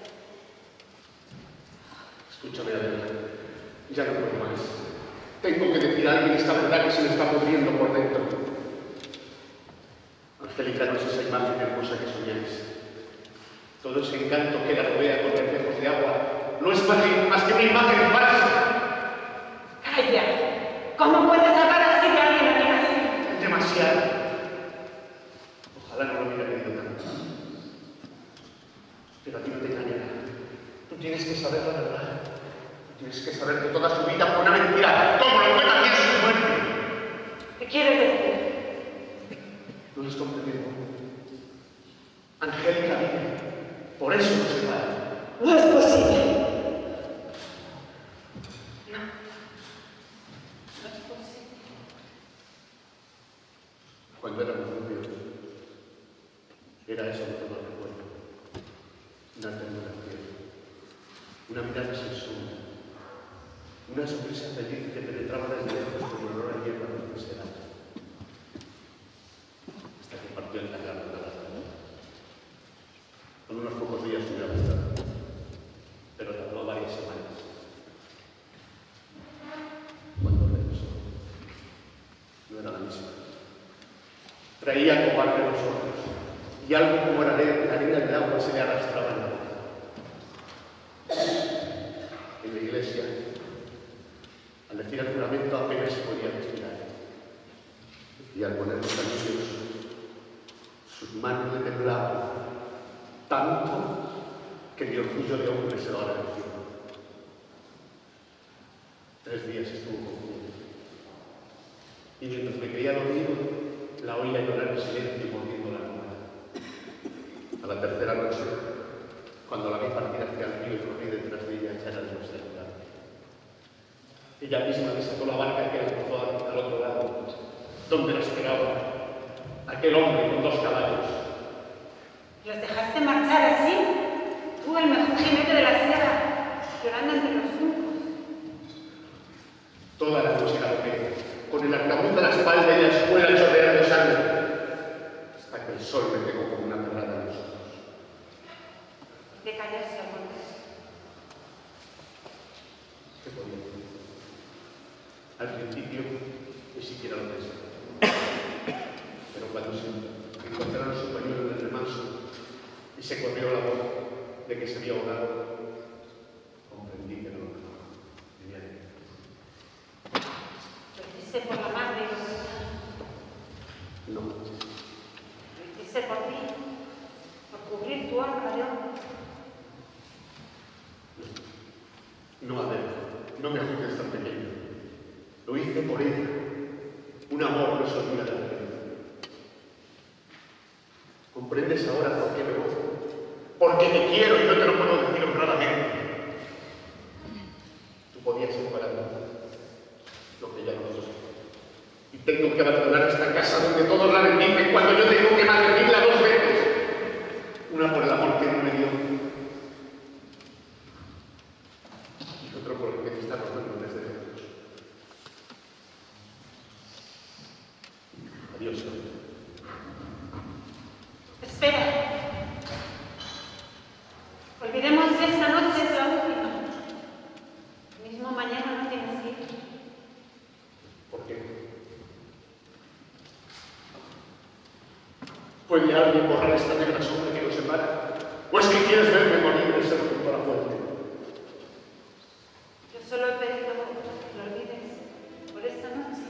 Escúchame, Adela. Ya no puedo más. Tengo que decir a alguien esta verdad que se me está pudriendo por dentro. Angélica no es esa imagen hermosa que soñáis. Todo ese encanto que la rodea con reflejos de agua no es más que una imagen falsa. ¡Calla! ¿Cómo puedes hablar así de alguien a quien así? Es demasiado. Ojalá no lo hubiera querido tanto. Pero a ti no te engañará. Tú tienes que saber que saber que toda su vida fue una mentira, como lo fue también su muerte. ¿Qué quieres decir? No les comprendido. Angélica vive, por eso nos separa. No es posible. No. No es posible. Cuando éramos novios, era eso que todo recuerdo. Una ternura fiel, una mirada sin sombra, una sonrisa feliz que penetraba desde lejos como el olor a hierba de los serás. Hasta que partió en la garra de la tarde. Con unos pocos días hubiera bastado, pero tardó varias semanas. Cuando regresó, no era la misma. Traía cobarde los ojos y algo como la arena del agua se le arrastraba en la boca. En la iglesia, al decir el juramento apenas se podía respirar. Y al poner los anillos, sus manos le temblaban tanto que mi orgullo de hombre se lo agradeció. 3 días estuvo confuso. Y mientras me creía dormido, la oía llorar en silencio y mordiendo la almohada. A la tercera noche, cuando la vi partir hacia el río y corrí detrás de ella, echar a nuestra ciudad. Ella misma me sacó la barca que la cruzó al otro lado, donde la esperaba aquel hombre con 2 caballos. ¿Los dejaste marchar así? Tú, el mejor jinete de la sierra, llorando entre los juncos. Toda la noche galopé, con el arcabuz a la espalda y la espuela chorreando sangre, hasta que el sol me pegó como una pedrada en los ojos. De callarse a volver. ¿Qué podía decir? Al principio, ni siquiera lo pensé. Pero cuando se encontraron su pañuelo en el remanso y se corrió la voz de que se había ahogado, comprendí que no tenía de qué. Lo hiciste por la madre y los hermanos. No. Lo hiciste por ti, por cubrir tu honra de hombre. No, Adela, no me juzgues tan pequeño. Lo hice por ella. Un amor no se olvida de la vida. ¿Comprendes ahora por qué me gozo? Porque te quiero y no te lo puedo decir honradamente. Tú podías separarme, lo que ya no soy. Y tengo que abandonar esta casa donde todos la bendicen cuando yo tengo que maldecirla 2 veces. Una por el amor que no me dio. Y otro por el que me está robando desde lejos. Adiós. Espera. Olvidemos que esta noche es la última. Mismo mañana no tienes que ir. ¿Por qué? ¿Puede alguien borrar esta negra sombra que nos separa? ¿O es que quieres verme morir en el cerro junto a la fuente? Yo solo he pedido que lo olvides por esta noche.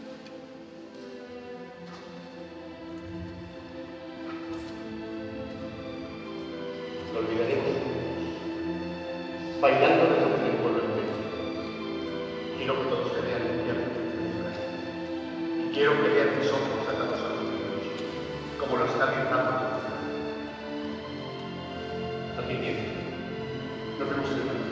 Lo olvidaremos. Bailando delante del pueblo entero. Quiero que todos te vean limpiamente y quiero que vean mis ojos atados a los míos, como lo está pintando. Al fin tiempo. Nos vemos en el mañana.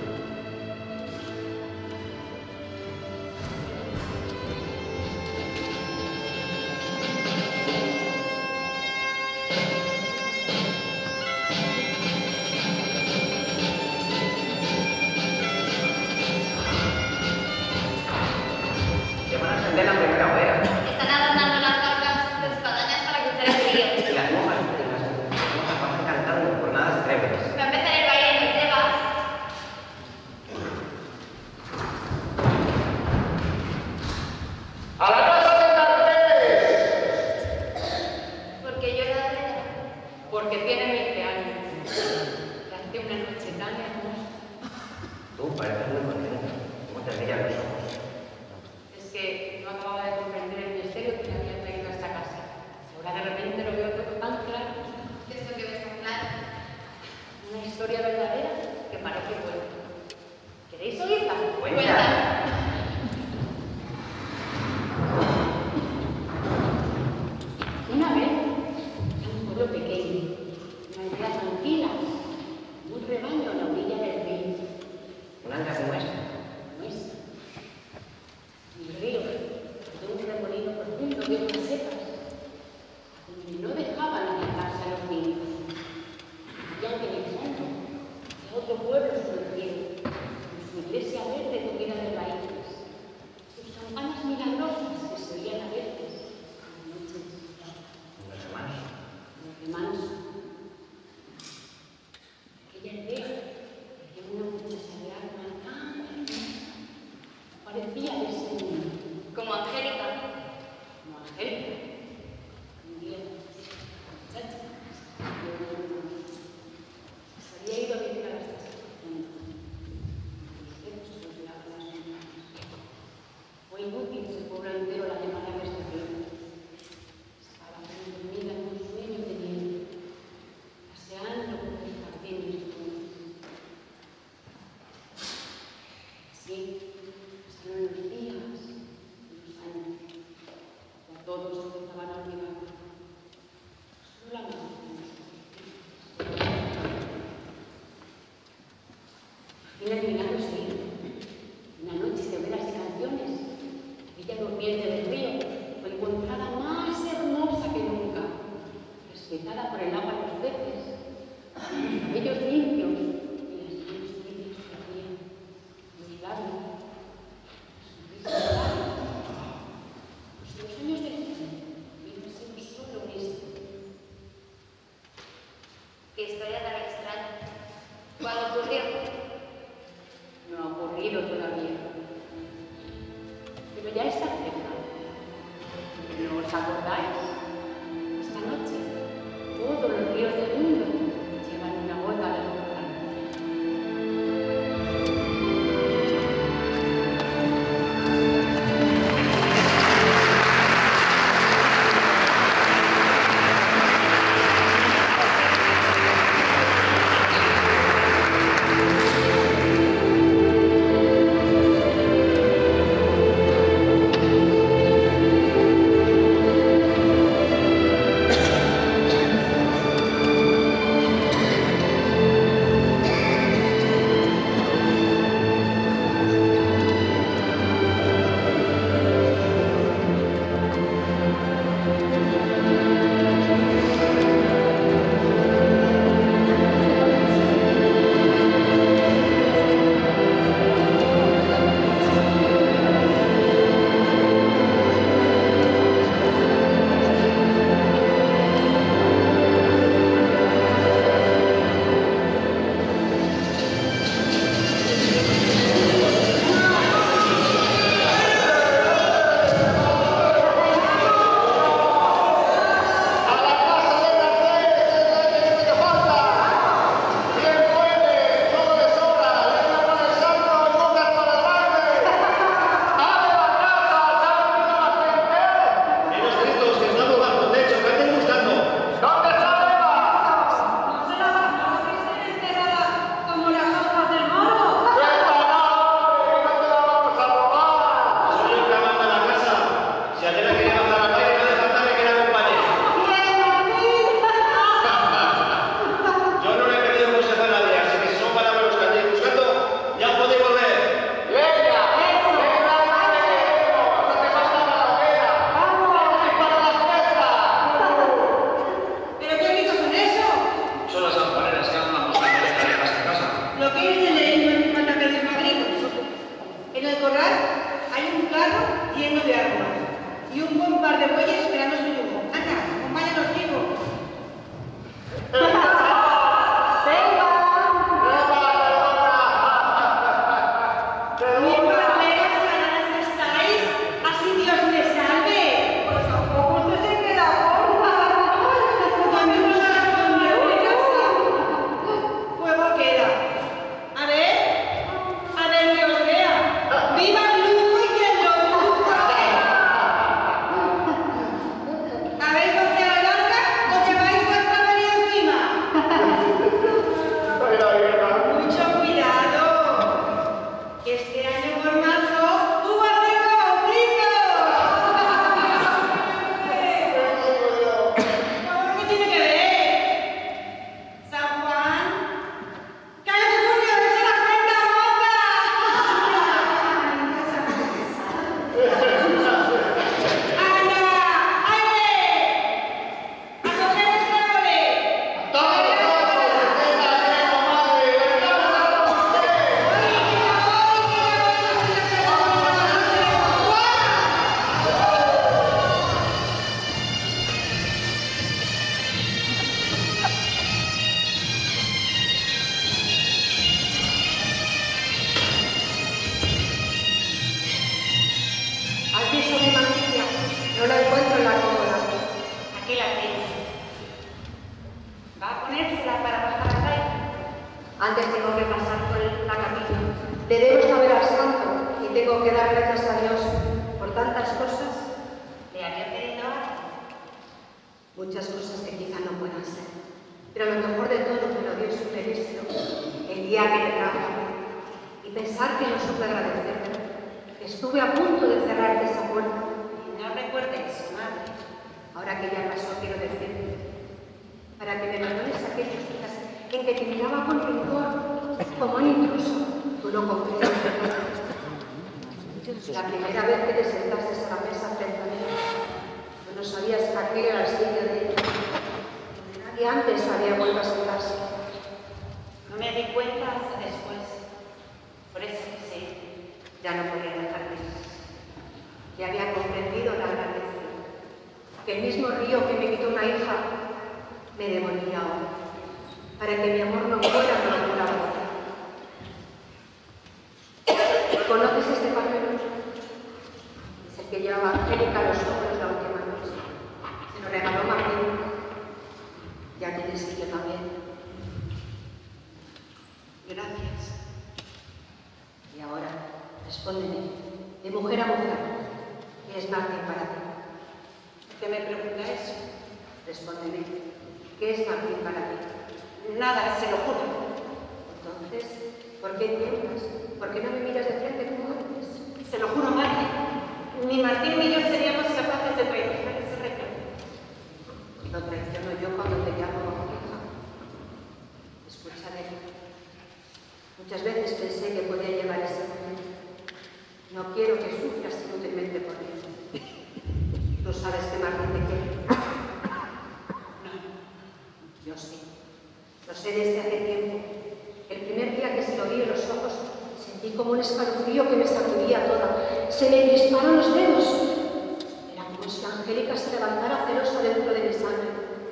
Que van a encender la primera hoguera. Están adornando las barcas de espadañas para cruzar el río. Y las monjas van cantando por nada extremas. Va a empezar el baile, ¿no te vas? de otras secas, donde no dejaban acercarse a los niños. Habían que viajando hacia otro pueblo surgido, con su iglesia verde tupida de raíces, sus campanas milagrosas que se oían a veces, a la noche. Los hermanos. Los hermanos. Aquella aldea parecía una muchacha de alma tan hermosa, parecía de ese mundo. Como Angélica. Como Angélica. Un día, la muchacha se había ido a vivir a las casas profundas. Los ciertos rodeaban las montañas. Fue inútil ese pueblo entero la llamada de esta tierra. Estaba tan dormida en un sueño de nieve, paseando por los jardines juntos. Así pasaron los días y los años. Ya todos empezaban a olvidar. Solo la madre y terminaron su hija. Una noche de velas y canciones, Villa Durmiente del Río fue encontrada más hermosa que nunca, respetada por el agua y los peces, los cabellos limpios y las manos tibias que ríen, los labios, la sonrisa clara. Pues los años del cielo habían sido solo un instante. Qué historia tan extraña. ¿Cuándo ocurrió? No ha ocurrido todavía, pero ya está cerca. ¿No os acordáis? Esta noche, todos los ríos del mundo llevan una gota de Corral. Aquí la tiene. ¿Va a ponérsela para bajar al rey? Antes tengo que pasar por la capilla. Debemos saber al santo y tengo que dar gracias a Dios por tantas cosas. ¿Le había pedido algo? Muchas cosas que quizá no puedan ser. Pero lo mejor de todo me lo dio su perísimo el día que le trajo a mí. Y pensar que no supe agradecerle. Estuve a punto de cerrarte esa puerta. No recuerde eso, madre. Ahora que ya pasó, quiero decirte, para que me perdones aquellos días en que te miraba con rencor, como un intruso, tú no comprendes. La primera vez que te sentaste a la mesa frente a mí, tú no sabías que aquel era el sitio de ella. Nadie antes había vuelto a sentarse. No me di cuenta hasta después. Por eso que sí. Ya no podía dejarme. Ya había comprendido la gran lección. Que el mismo río que me quitó una hija me devolvía ahora, para que mi amor no fuera por una voz. ¿Conoces este pañuelo? Es el que llevaba Angélica a los ojos la última noche. Se lo regaló Martín. Ya tienes sitio también. Gracias. Y ahora, respóndeme, de mujer a mujer, ¿qué es Martín para ti? ¿Por qué me pregunta eso? Respóndeme, ¿qué es Martín para ti? Nada, se lo juro. Entonces, ¿por qué tiemblas? ¿Por qué no me miras de frente como antes? Se lo juro, madre. Ni Martín ni yo seríamos capaces de traicionar ese recuerdo. Lo traiciono yo cuando te llamo hija. Escúchame. Muchas veces pensé que podía llegar ese momento. No quiero que sufras inútilmente por mí. Tú sabes que Martín te quiere. No. Yo sí. Lo sé desde hace tiempo. El primer día que se lo vi en los ojos, sentí como un escalofrío que me sacudía toda. Se me crisparon los dedos. Era como si Angélica se levantara celosa dentro de mi sangre.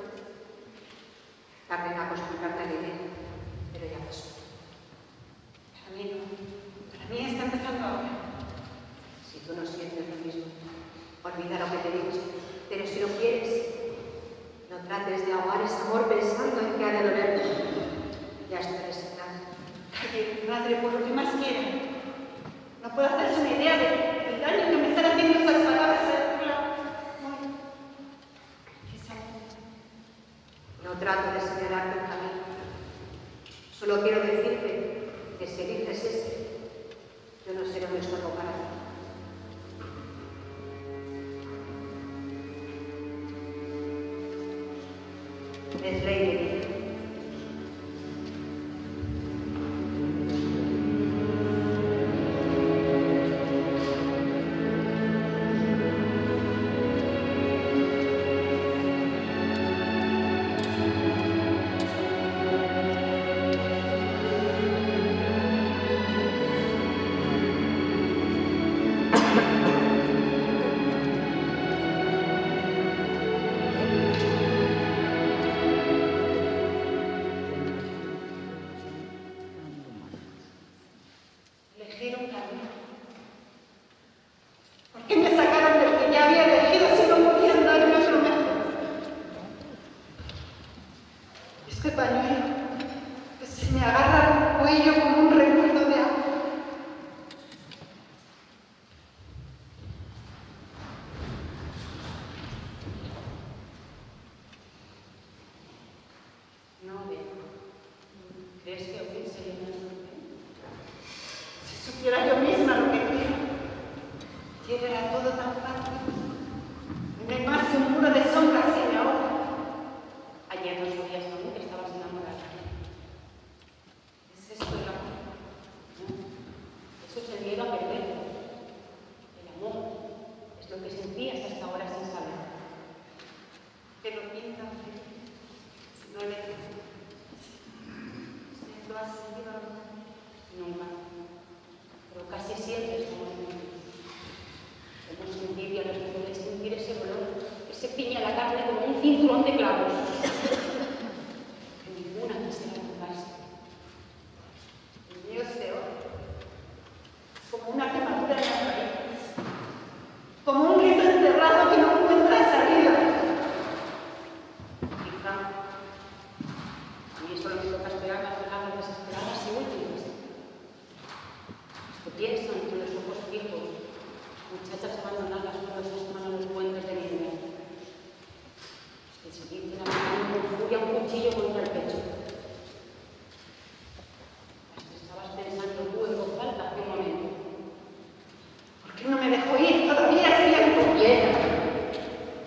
Tardé en acostumbrarme a la idea, pero ya pasó. Para mí no. Para mí está empezando ahora. Si tú no sientes lo mismo, olvida lo que te he dicho. Pero si lo quieres, no trates de ahogar ese amor pensando en que ha de dolerte. Ya estoy resignada. Calle, madre, por lo que más quiera. No puedo hacerse una idea del daño que me están haciendo esas palabras. No trato de señalarte un camino. Solo quiero decirte que si eliges ese, yo no seré un estorbo para ti. Es ley de vida.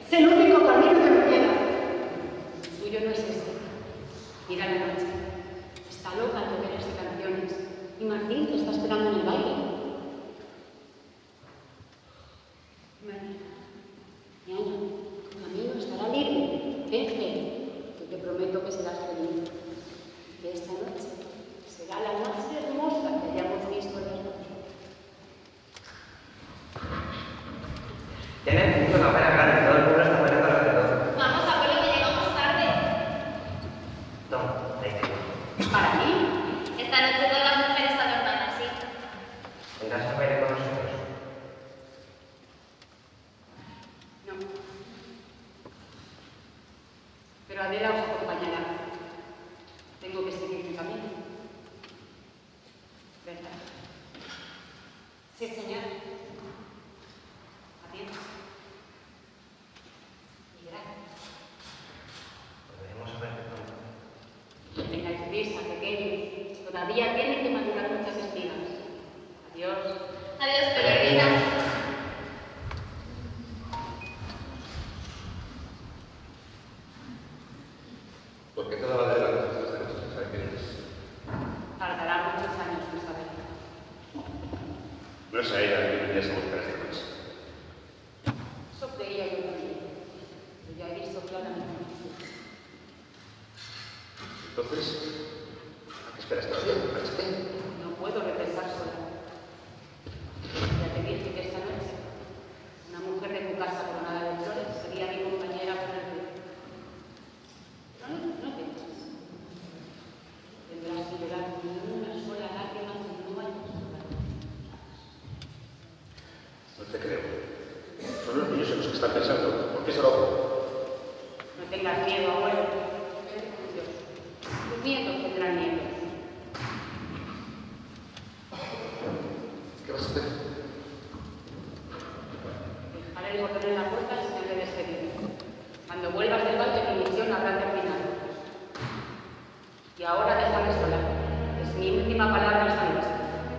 Es el único camino que me queda. El tuyo no es este. Mira la noche. Está loca al tocar las canciones. Y Martín te está esperando en el baile. Ñaña, tu camino estará libre. Ten fe, que te prometo que serás feliz. Que esta noche será la más hermosa que hayamos visto en la noche. Tienen justo una buena grande, todo el pueblo está bailando alrededor. Vamos, abuelo, que llegamos tarde. Toma, ahí tengo. ¿Para mí? Esta noche todas las mujeres adornan así. ¿Vendrás a bailar con nosotros? No. Pero Adela os acompañará. Tengo que seguir mi camino. ¿Verdad? Sí, señor. Adiós. Y gracias. Volveremos a verte pronto. No tengáis prisa, pequeños. Todavía tienen que madurar muchas espigas. Adiós. Adiós, peregrina. ¿Por qué te daba de la noche esta noche? ¿Sabes quién es? Tardará muchos años en saberlo. No es a ella que vendrías a buscar esta noche. Eso creía yo también. Pero ya he visto claramente. Entonces, ¿a qué esperas todavía? ¿Márchate? No puedo regresar sola. Ya te dije que esta noche una mujer de tu casa coronada de flores sería mi compañera por el río. Pero no temas. Tendrás que llorar ni una sola lágrima que no hayas llorado. No te creo. Son los niños en los que están pensando. ¿Por qué se lo No tengas miedo, abuelo. Vete con Dios. Tus nietos tendrán miedo. ¿Qué vas a hacer? Dejaré el botón en la puerta y se me despedir. Cuando vuelvas del baile, mi misión habrá terminado. Y ahora déjame sola. Es mi última palabra esta noche.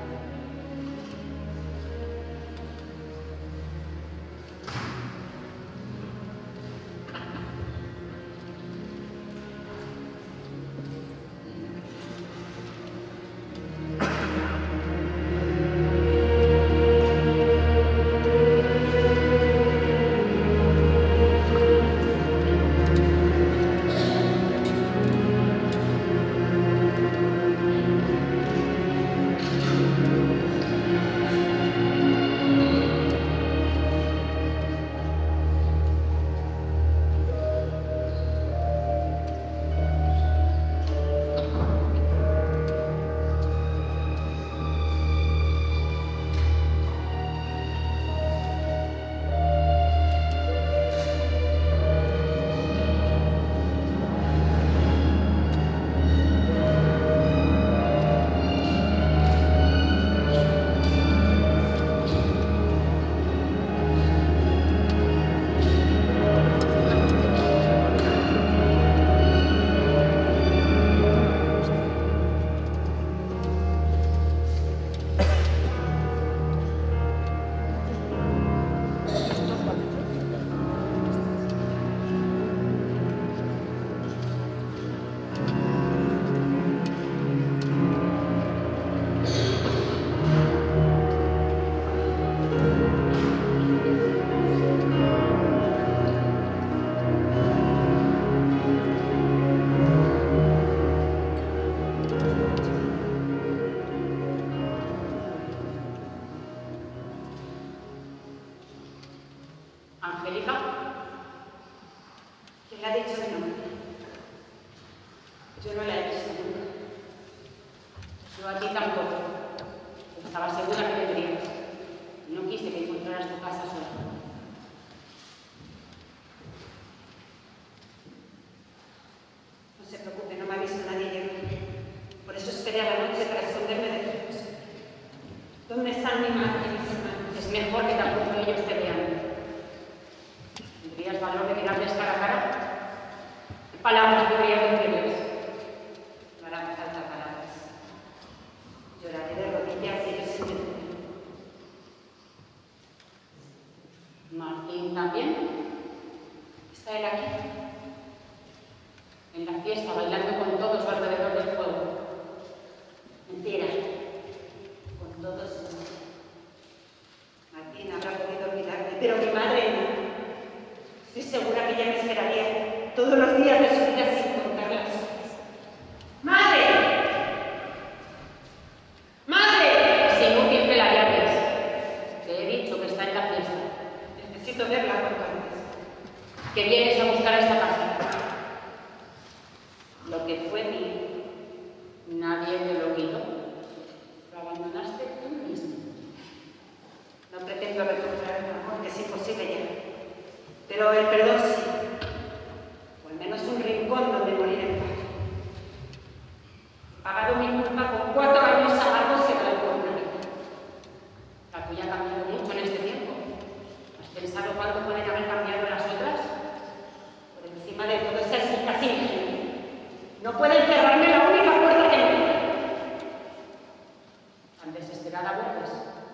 Angélica, ¿quién le ha dicho mi nombre? Yo no la he visto nunca. Yo a ti tampoco. Estaba segura que vendrías. Y no quise que encontraras tu casa sola. No se preocupe, no me ha visto nadie llegar. Por eso esperé a la noche para esconderme de todos. ¿Dónde están mi madre y mis hermanos? Es mejor que tampoco ellos te vean. ¿Tendrías valor de mirarles cara a cara? ¿Qué palabras podrías decirles? No harán falta palabras. Lloraré de rodillas y ellos entenderán. ¿Martín también? Está él aquí, en la fiesta, bailando con todos alrededor del fuego. Mentira, con todos. Martín habrá podido olvidarme, pero mi madre no. Estoy segura que ella me esperaría todos los días de su vida sin contar las horas. ¡Madre! ¡Madre! Es inútil que la llames. Te he dicho que está en la fiesta. Necesito verla cuanto antes. Que vienes a buscar a esta casa. Lo que fue mío, nadie te lo quitó. Lo abandonaste tú mismo. No pretendo recuperar el amor, que es imposible ya. Pero el perdón sí. O al menos un rincón donde morir en paz. He pagado mi culpa con 4 años amargos en la vida. La tuya ha cambiado mucho en este tiempo. ¿Has pensado cuánto pueden haber cambiado las otras? Por encima de todo, esa es mi casa ingenua. No pueden cerrarme la única puerta que me queda. Tan desesperada vuelves.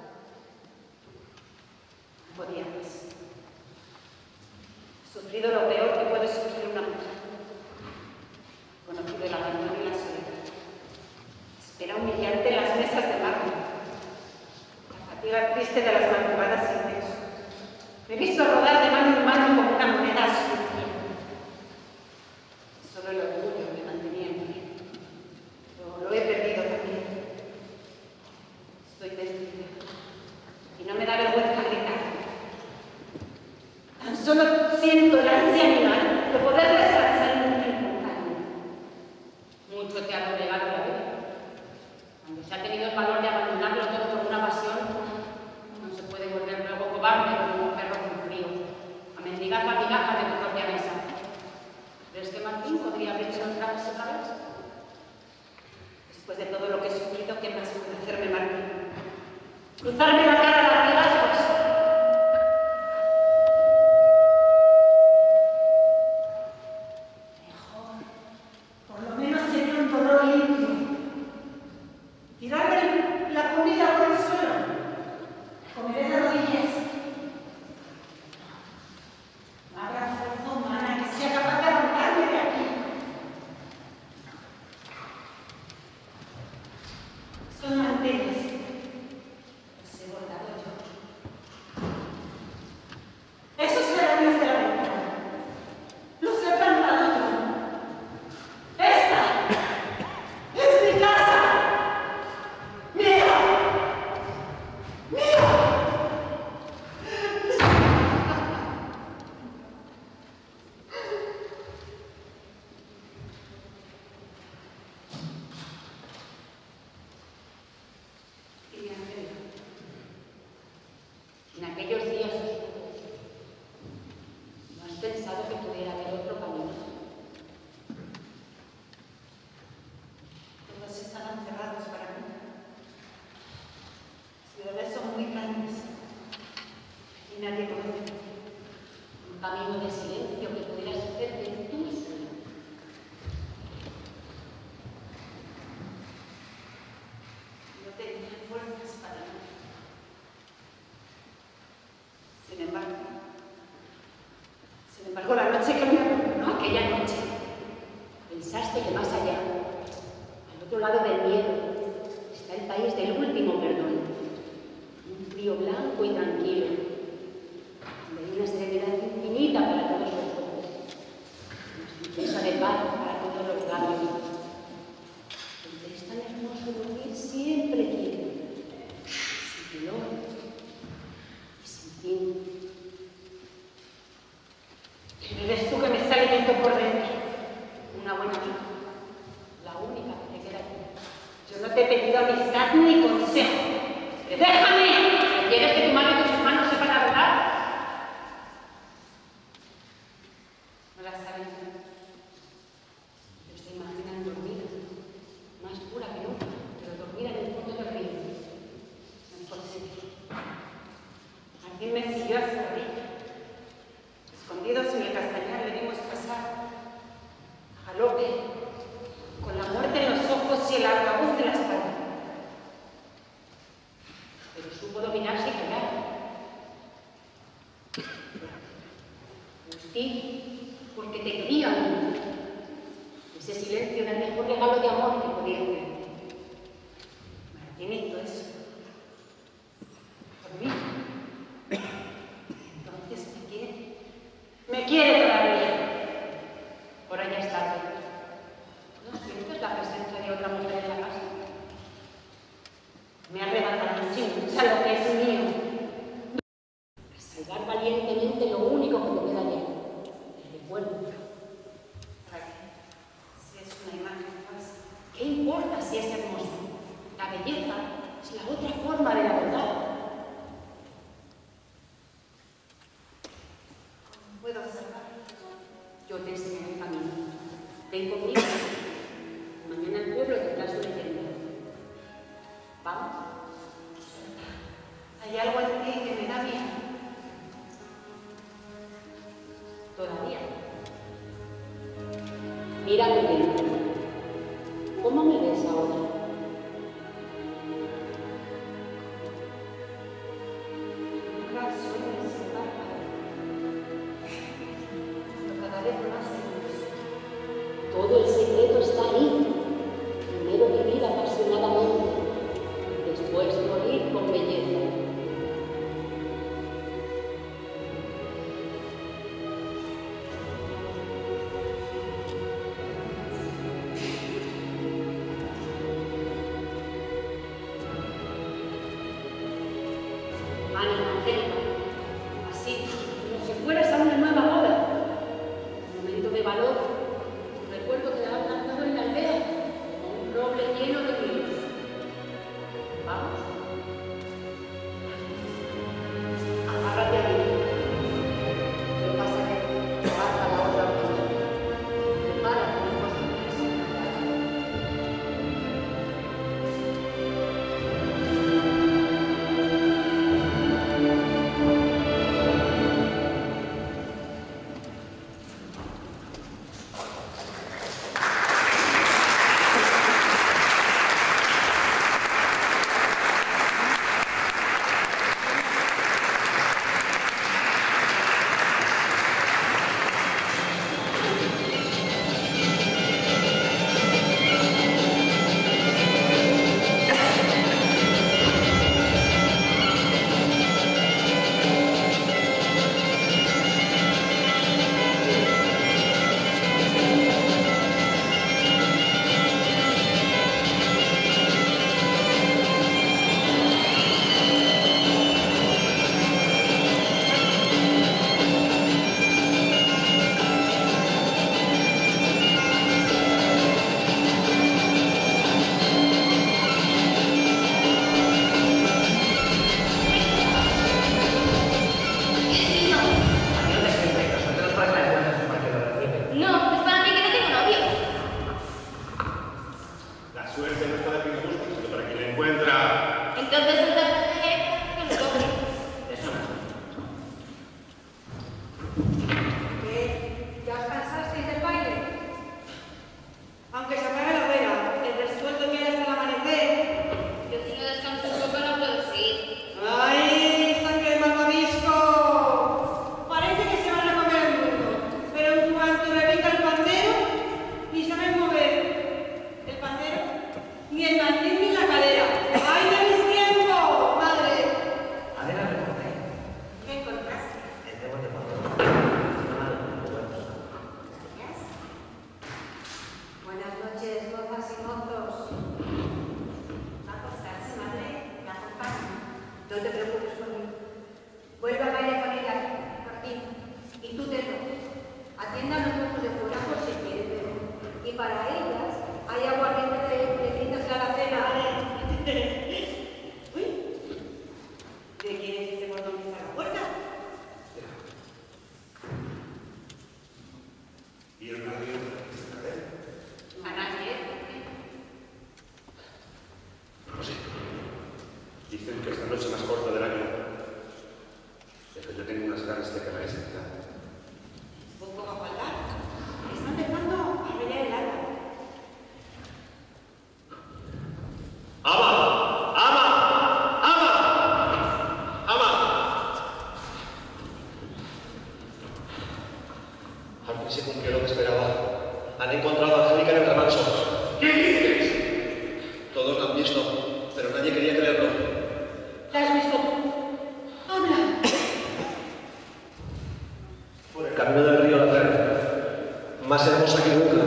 No podía más. He sufrido lo peor que puede sufrir una mujer. He conocido el abandono y la soledad. Espera humillante en las mesas de mármol. La fatiga triste de las madrugadas sin beso. Me he visto rodar de mano en mano como una moneda sucia. Solo el orgullo me mantenía en pie. Pero lo he perdido también. Estoy vencida. Y no me da vergüenza gritar. Tan solo siento la ansia animal de poder descansar en un tiempo calmo. Mucho te ha doblegado la vida. Cuando se ha tenido el valor de abandonarlo todo por una pasión, no se puede volver luego cobarde como un perro con frío, a mendigar la migaja de tu propia mesa. ¿Crees que Martín podría abrirse otra vez? Después de todo lo que he sufrido, ¿qué más puede hacerme Martín? Cruzarme la cara a latigazos. Mejor. Por lo menos sería un dolor limpio. Tirarme la comida por el suelo. Comeré de rodillas. No habrá fuerza humana que sea capaz de arrancarme de aquí. Son manteles. Los he bordado yo. Esos geranios de la ventana. Los he plantado yo. ¡Esta es mi casa! ¡Mía! ¡Mía! Y Ángela, En aquellos días oscuros, ¿no has pensado que pudiera haber otro camino? todos estaban cerrados para mí. Las ciudades son muy grandes y nadie conoce. Un camino de silencio que pudieras hacerte tú solo. No tenía fuerzas para mí. Sin embargo, la noche que me abandonó, Aquella noche, pensaste que más allá, al otro lado del miedo, está el país del último perdón. Un frío blanco y tranquilo, donde hay una serenidad infinita para todos los ojos, una simpleza de paz para todos los labios, donde es tan hermoso dormir siempre quieto, sin dolor y sin fin. eres tú que me está alimentando por dentro. Una buena amiga, la única que te queda aquí. Yo no te he pedido amistad ni consejo. ¡Déjame! ¿Quieres que tu mano y tus hermanos sepan la verdad? No la saben. Ellos te imaginan dormida, más pura que nunca, pero dormida en el fondo del río. Mejor sí. Martín me siguió hasta la orilla. Escondidos en el castañar le dimos pasar. A galope, con la muerte en los ojos y el arcabuz de la espalda. Pero supo dominarse y callar. Agustín porque te quería mucho. Ese silencio era el mejor regalo de amor que podía hacer. Martín hizo eso. Por mí. Entonces me quiere. Me quiere todavía. Ahora ya es tarde. ¿No sientes la presencia de otra mujer en la casa? Me arrebatan sin luchar lo que es mío. A salvar valientemente lo único que me queda ya. El recuerdo. ¿Para qué? Si es una imagen falsa. ¿Qué importa si es hermosa? La belleza es la otra forma de la verdad. ¿Cómo puedo salvarlo? Yo te enseñaré el camino. Ven conmigo. Mañana el pueblo tendrá su leyenda. ¿Vamos? Hay algo en ti que me da miedo. Todavía. Mírame bien. ¿Cómo me ves ahora? Nunca sueñes sin párpado. Pero cada vez más lejos. Todo el secreto está ahí. Primero vivir apasionadamente, después morir con belleza. Ánima, Angélica, así, como si fueras a una nueva boda. Un momento de valor, un recuerdo que ha plantado en la aldea, como un roble lleno de niños. ¿Vamos? Agárrate a mí. Yo pasaré hasta la otra orilla. Prepárate, mi Dicen que esta noche más corta del año. Pero yo tengo unas ganas de que la esta. Poco va a faltar. Está empezando a brillar el alba. ¡Ama! ¡Ama! ¡Ama! ¡Ama! Al y se cumplió lo que esperaba. Han encontrado a Angélica en el remanso. ¿Qué dices? Todos la han visto, pero nadie quería creerlo. ¿La has visto? Habla. Por el camino del río la traen, más hermosa que nunca,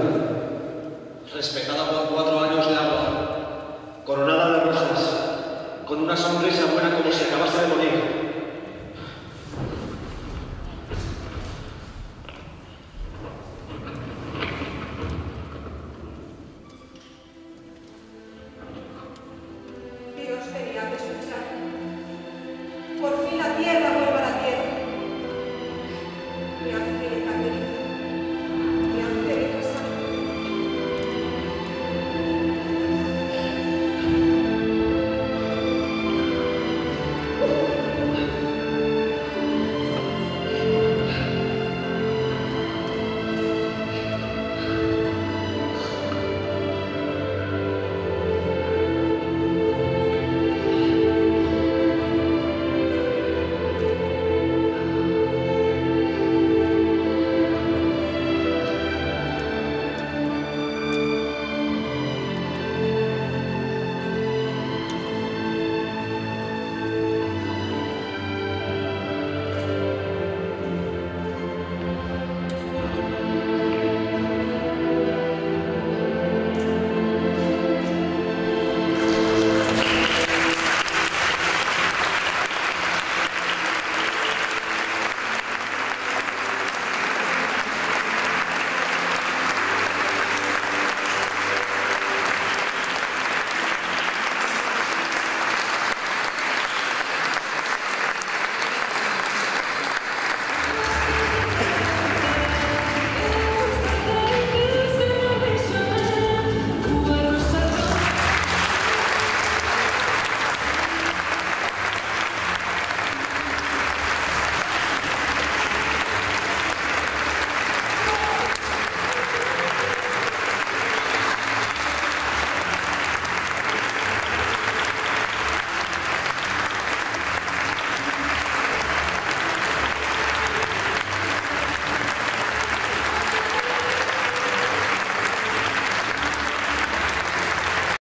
respetada por 4 años de agua, coronada de rosas, con una sonrisa buena